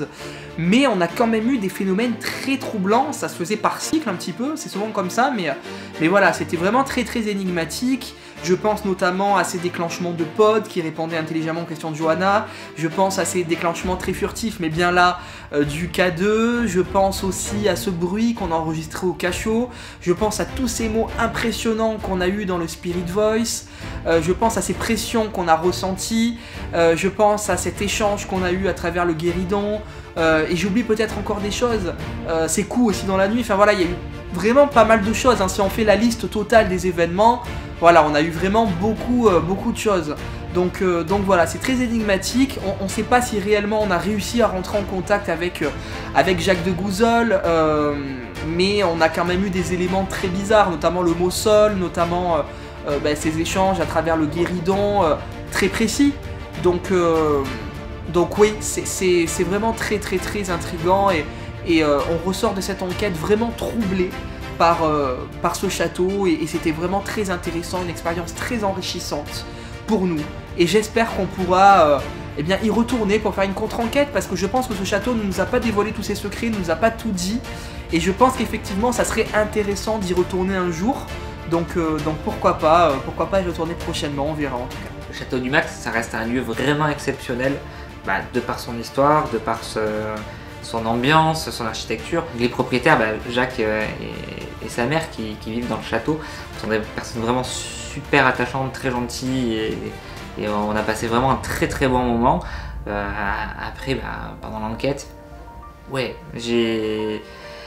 mais on a quand même eu des phénomènes très troublants, ça se faisait par cycle un petit peu, c'est souvent comme ça, mais, mais voilà, c'était vraiment très très énigmatique. Je pense notamment à ces déclenchements de pods qui répondaient intelligemment aux questions de Johanna, je pense à ces déclenchements très furtifs, mais bien là, euh, du K deux, je pense aussi à ce bruit qu'on a enregistré au cachot, je pense à tous ces mots impressionnants qu'on a eu dans le Spirit Voice, euh, je pense à ces pressions qu'on a ressenties, euh, je pense à cet échange qu'on a eu à travers le guéridon, euh, et j'oublie peut-être encore des choses, euh, ces coups aussi dans la nuit, enfin voilà, il y a eu vraiment pas mal de choses, hein. Si on fait la liste totale des événements, voilà, on a eu vraiment beaucoup, euh, beaucoup de choses. Donc, euh, donc voilà, c'est très énigmatique. On ne sait pas si réellement on a réussi à rentrer en contact avec, euh, avec Jacques de Gouzol, euh, mais on a quand même eu des éléments très bizarres, notamment le mot sol, notamment euh, euh, bah, ces échanges à travers le guéridon, euh, très précis. Donc, euh, donc oui, c'est vraiment très très très intriguant et, et euh, on ressort de cette enquête vraiment troublé par, euh, par ce château et, et c'était vraiment très intéressant, une expérience très enrichissante pour nous. Et j'espère qu'on pourra euh, eh bien, y retourner pour faire une contre-enquête parce que je pense que ce château ne nous a pas dévoilé tous ses secrets, ne nous a pas tout dit. Et je pense qu'effectivement ça serait intéressant d'y retourner un jour. Donc, euh, donc pourquoi pas, euh, pourquoi pas y retourner prochainement, on verra en tout cas. Le château du Max, ça reste un lieu vraiment exceptionnel, bah, de par son histoire, de par ce, son ambiance, son architecture. Les propriétaires, bah, Jacques euh, et, et sa mère qui, qui vivent dans le château, sont des personnes vraiment super attachantes, très gentilles et, et on a passé vraiment un très très bon moment. Euh, après, bah, pendant l'enquête, ouais, j'ai...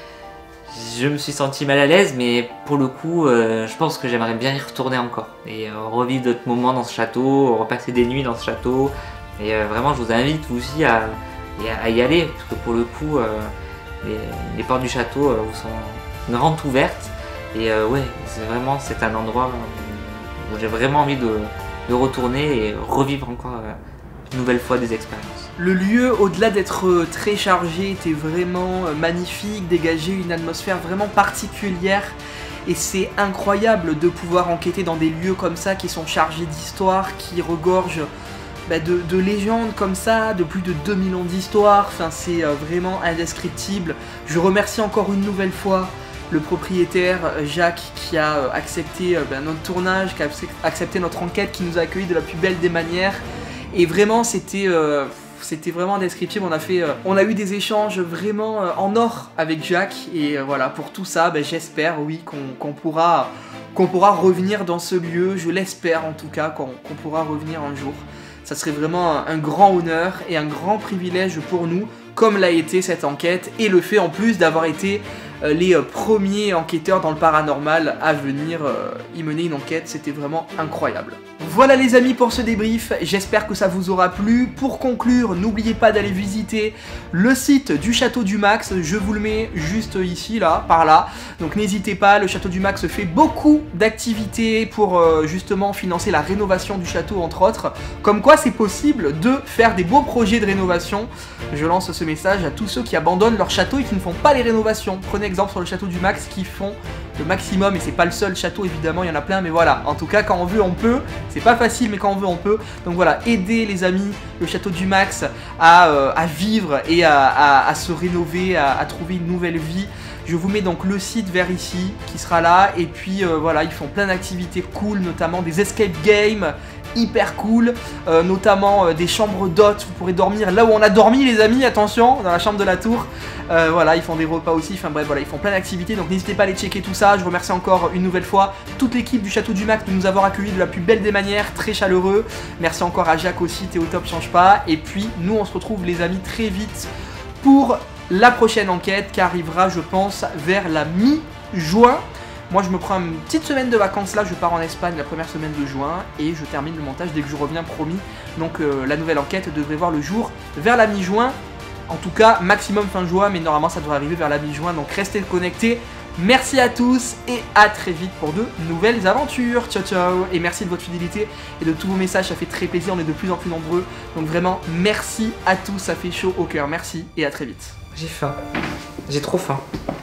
Je me suis senti mal à l'aise, mais pour le coup, euh, je pense que j'aimerais bien y retourner encore et euh, revivre d'autres moments dans ce château, repasser des nuits dans ce château. Et euh, vraiment, je vous invite vous aussi à, à y aller, parce que pour le coup, euh, les, les portes du château euh, vous sont grandes ouvertes. Et euh, ouais, c'est vraiment c'est un endroit où j'ai vraiment envie de, de retourner et revivre encore euh, une nouvelle fois des expériences. Le lieu, au-delà d'être très chargé, était vraiment magnifique, dégageait une atmosphère vraiment particulière. Et c'est incroyable de pouvoir enquêter dans des lieux comme ça qui sont chargés d'histoire, qui regorgent bah, de, de légendes comme ça, de plus de deux mille ans d'histoire. Enfin, c'est euh, vraiment indescriptible. Je remercie encore une nouvelle fois le propriétaire Jacques qui a euh, accepté euh, bah, notre tournage, qui a accepté notre enquête, qui nous a accueillis de la plus belle des manières. Et vraiment, c'était... Euh, C'était vraiment indescriptible, on a, fait, euh, on a eu des échanges vraiment euh, en or avec Jacques et euh, voilà, pour tout ça, ben, j'espère oui qu'on qu'on pourra, qu'on pourra revenir dans ce lieu, je l'espère en tout cas qu'on qu'on pourra revenir un jour. Ça serait vraiment un, un grand honneur et un grand privilège pour nous, comme l'a été cette enquête et le fait en plus d'avoir été euh, les euh, premiers enquêteurs dans le paranormal à venir euh, y mener une enquête, c'était vraiment incroyable. Voilà les amis pour ce débrief, j'espère que ça vous aura plu. Pour conclure, n'oubliez pas d'aller visiter le site du Château du Max, je vous le mets juste ici, là, par là. Donc n'hésitez pas, le Château du Max fait beaucoup d'activités pour euh, justement financer la rénovation du château entre autres. Comme quoi c'est possible de faire des beaux projets de rénovation. Je lance ce message à tous ceux qui abandonnent leur château et qui ne font pas les rénovations. Prenez exemple sur le Château du Max qui font le maximum et c'est pas le seul château évidemment, il y en a plein mais voilà, en tout cas quand on veut on peut, c'est pas facile mais quand on veut on peut, donc voilà, aidez les amis, le Château du Max à, euh, à vivre et à, à, à se rénover, à, à trouver une nouvelle vie. Je vous mets donc le site vers ici qui sera là et puis euh, voilà, ils font plein d'activités cool, notamment des escape games hyper cool, euh, notamment euh, des chambres d'hôtes, vous pourrez dormir là où on a dormi les amis, attention, dans la chambre de la tour, euh, voilà, ils font des repas aussi, enfin bref, voilà, ils font plein d'activités, donc n'hésitez pas à aller checker tout ça. Je remercie encore une nouvelle fois toute l'équipe du Château du Max de nous avoir accueillis de la plus belle des manières, très chaleureux, merci encore à Jacques aussi, t'es au top, change pas, et puis nous on se retrouve les amis très vite pour la prochaine enquête qui arrivera je pense vers la mi-juin. Moi je me prends une petite semaine de vacances là, je pars en Espagne la première semaine de juin et je termine le montage dès que je reviens promis. Donc euh, la nouvelle enquête devrait voir le jour vers la mi-juin. En tout cas maximum fin juin mais normalement ça devrait arriver vers la mi-juin, donc restez connectés. Merci à tous et à très vite pour de nouvelles aventures. Ciao ciao et merci de votre fidélité et de tous vos messages, ça fait très plaisir, on est de plus en plus nombreux. Donc vraiment merci à tous, ça fait chaud au cœur, merci et à très vite. J'ai faim, j'ai trop faim.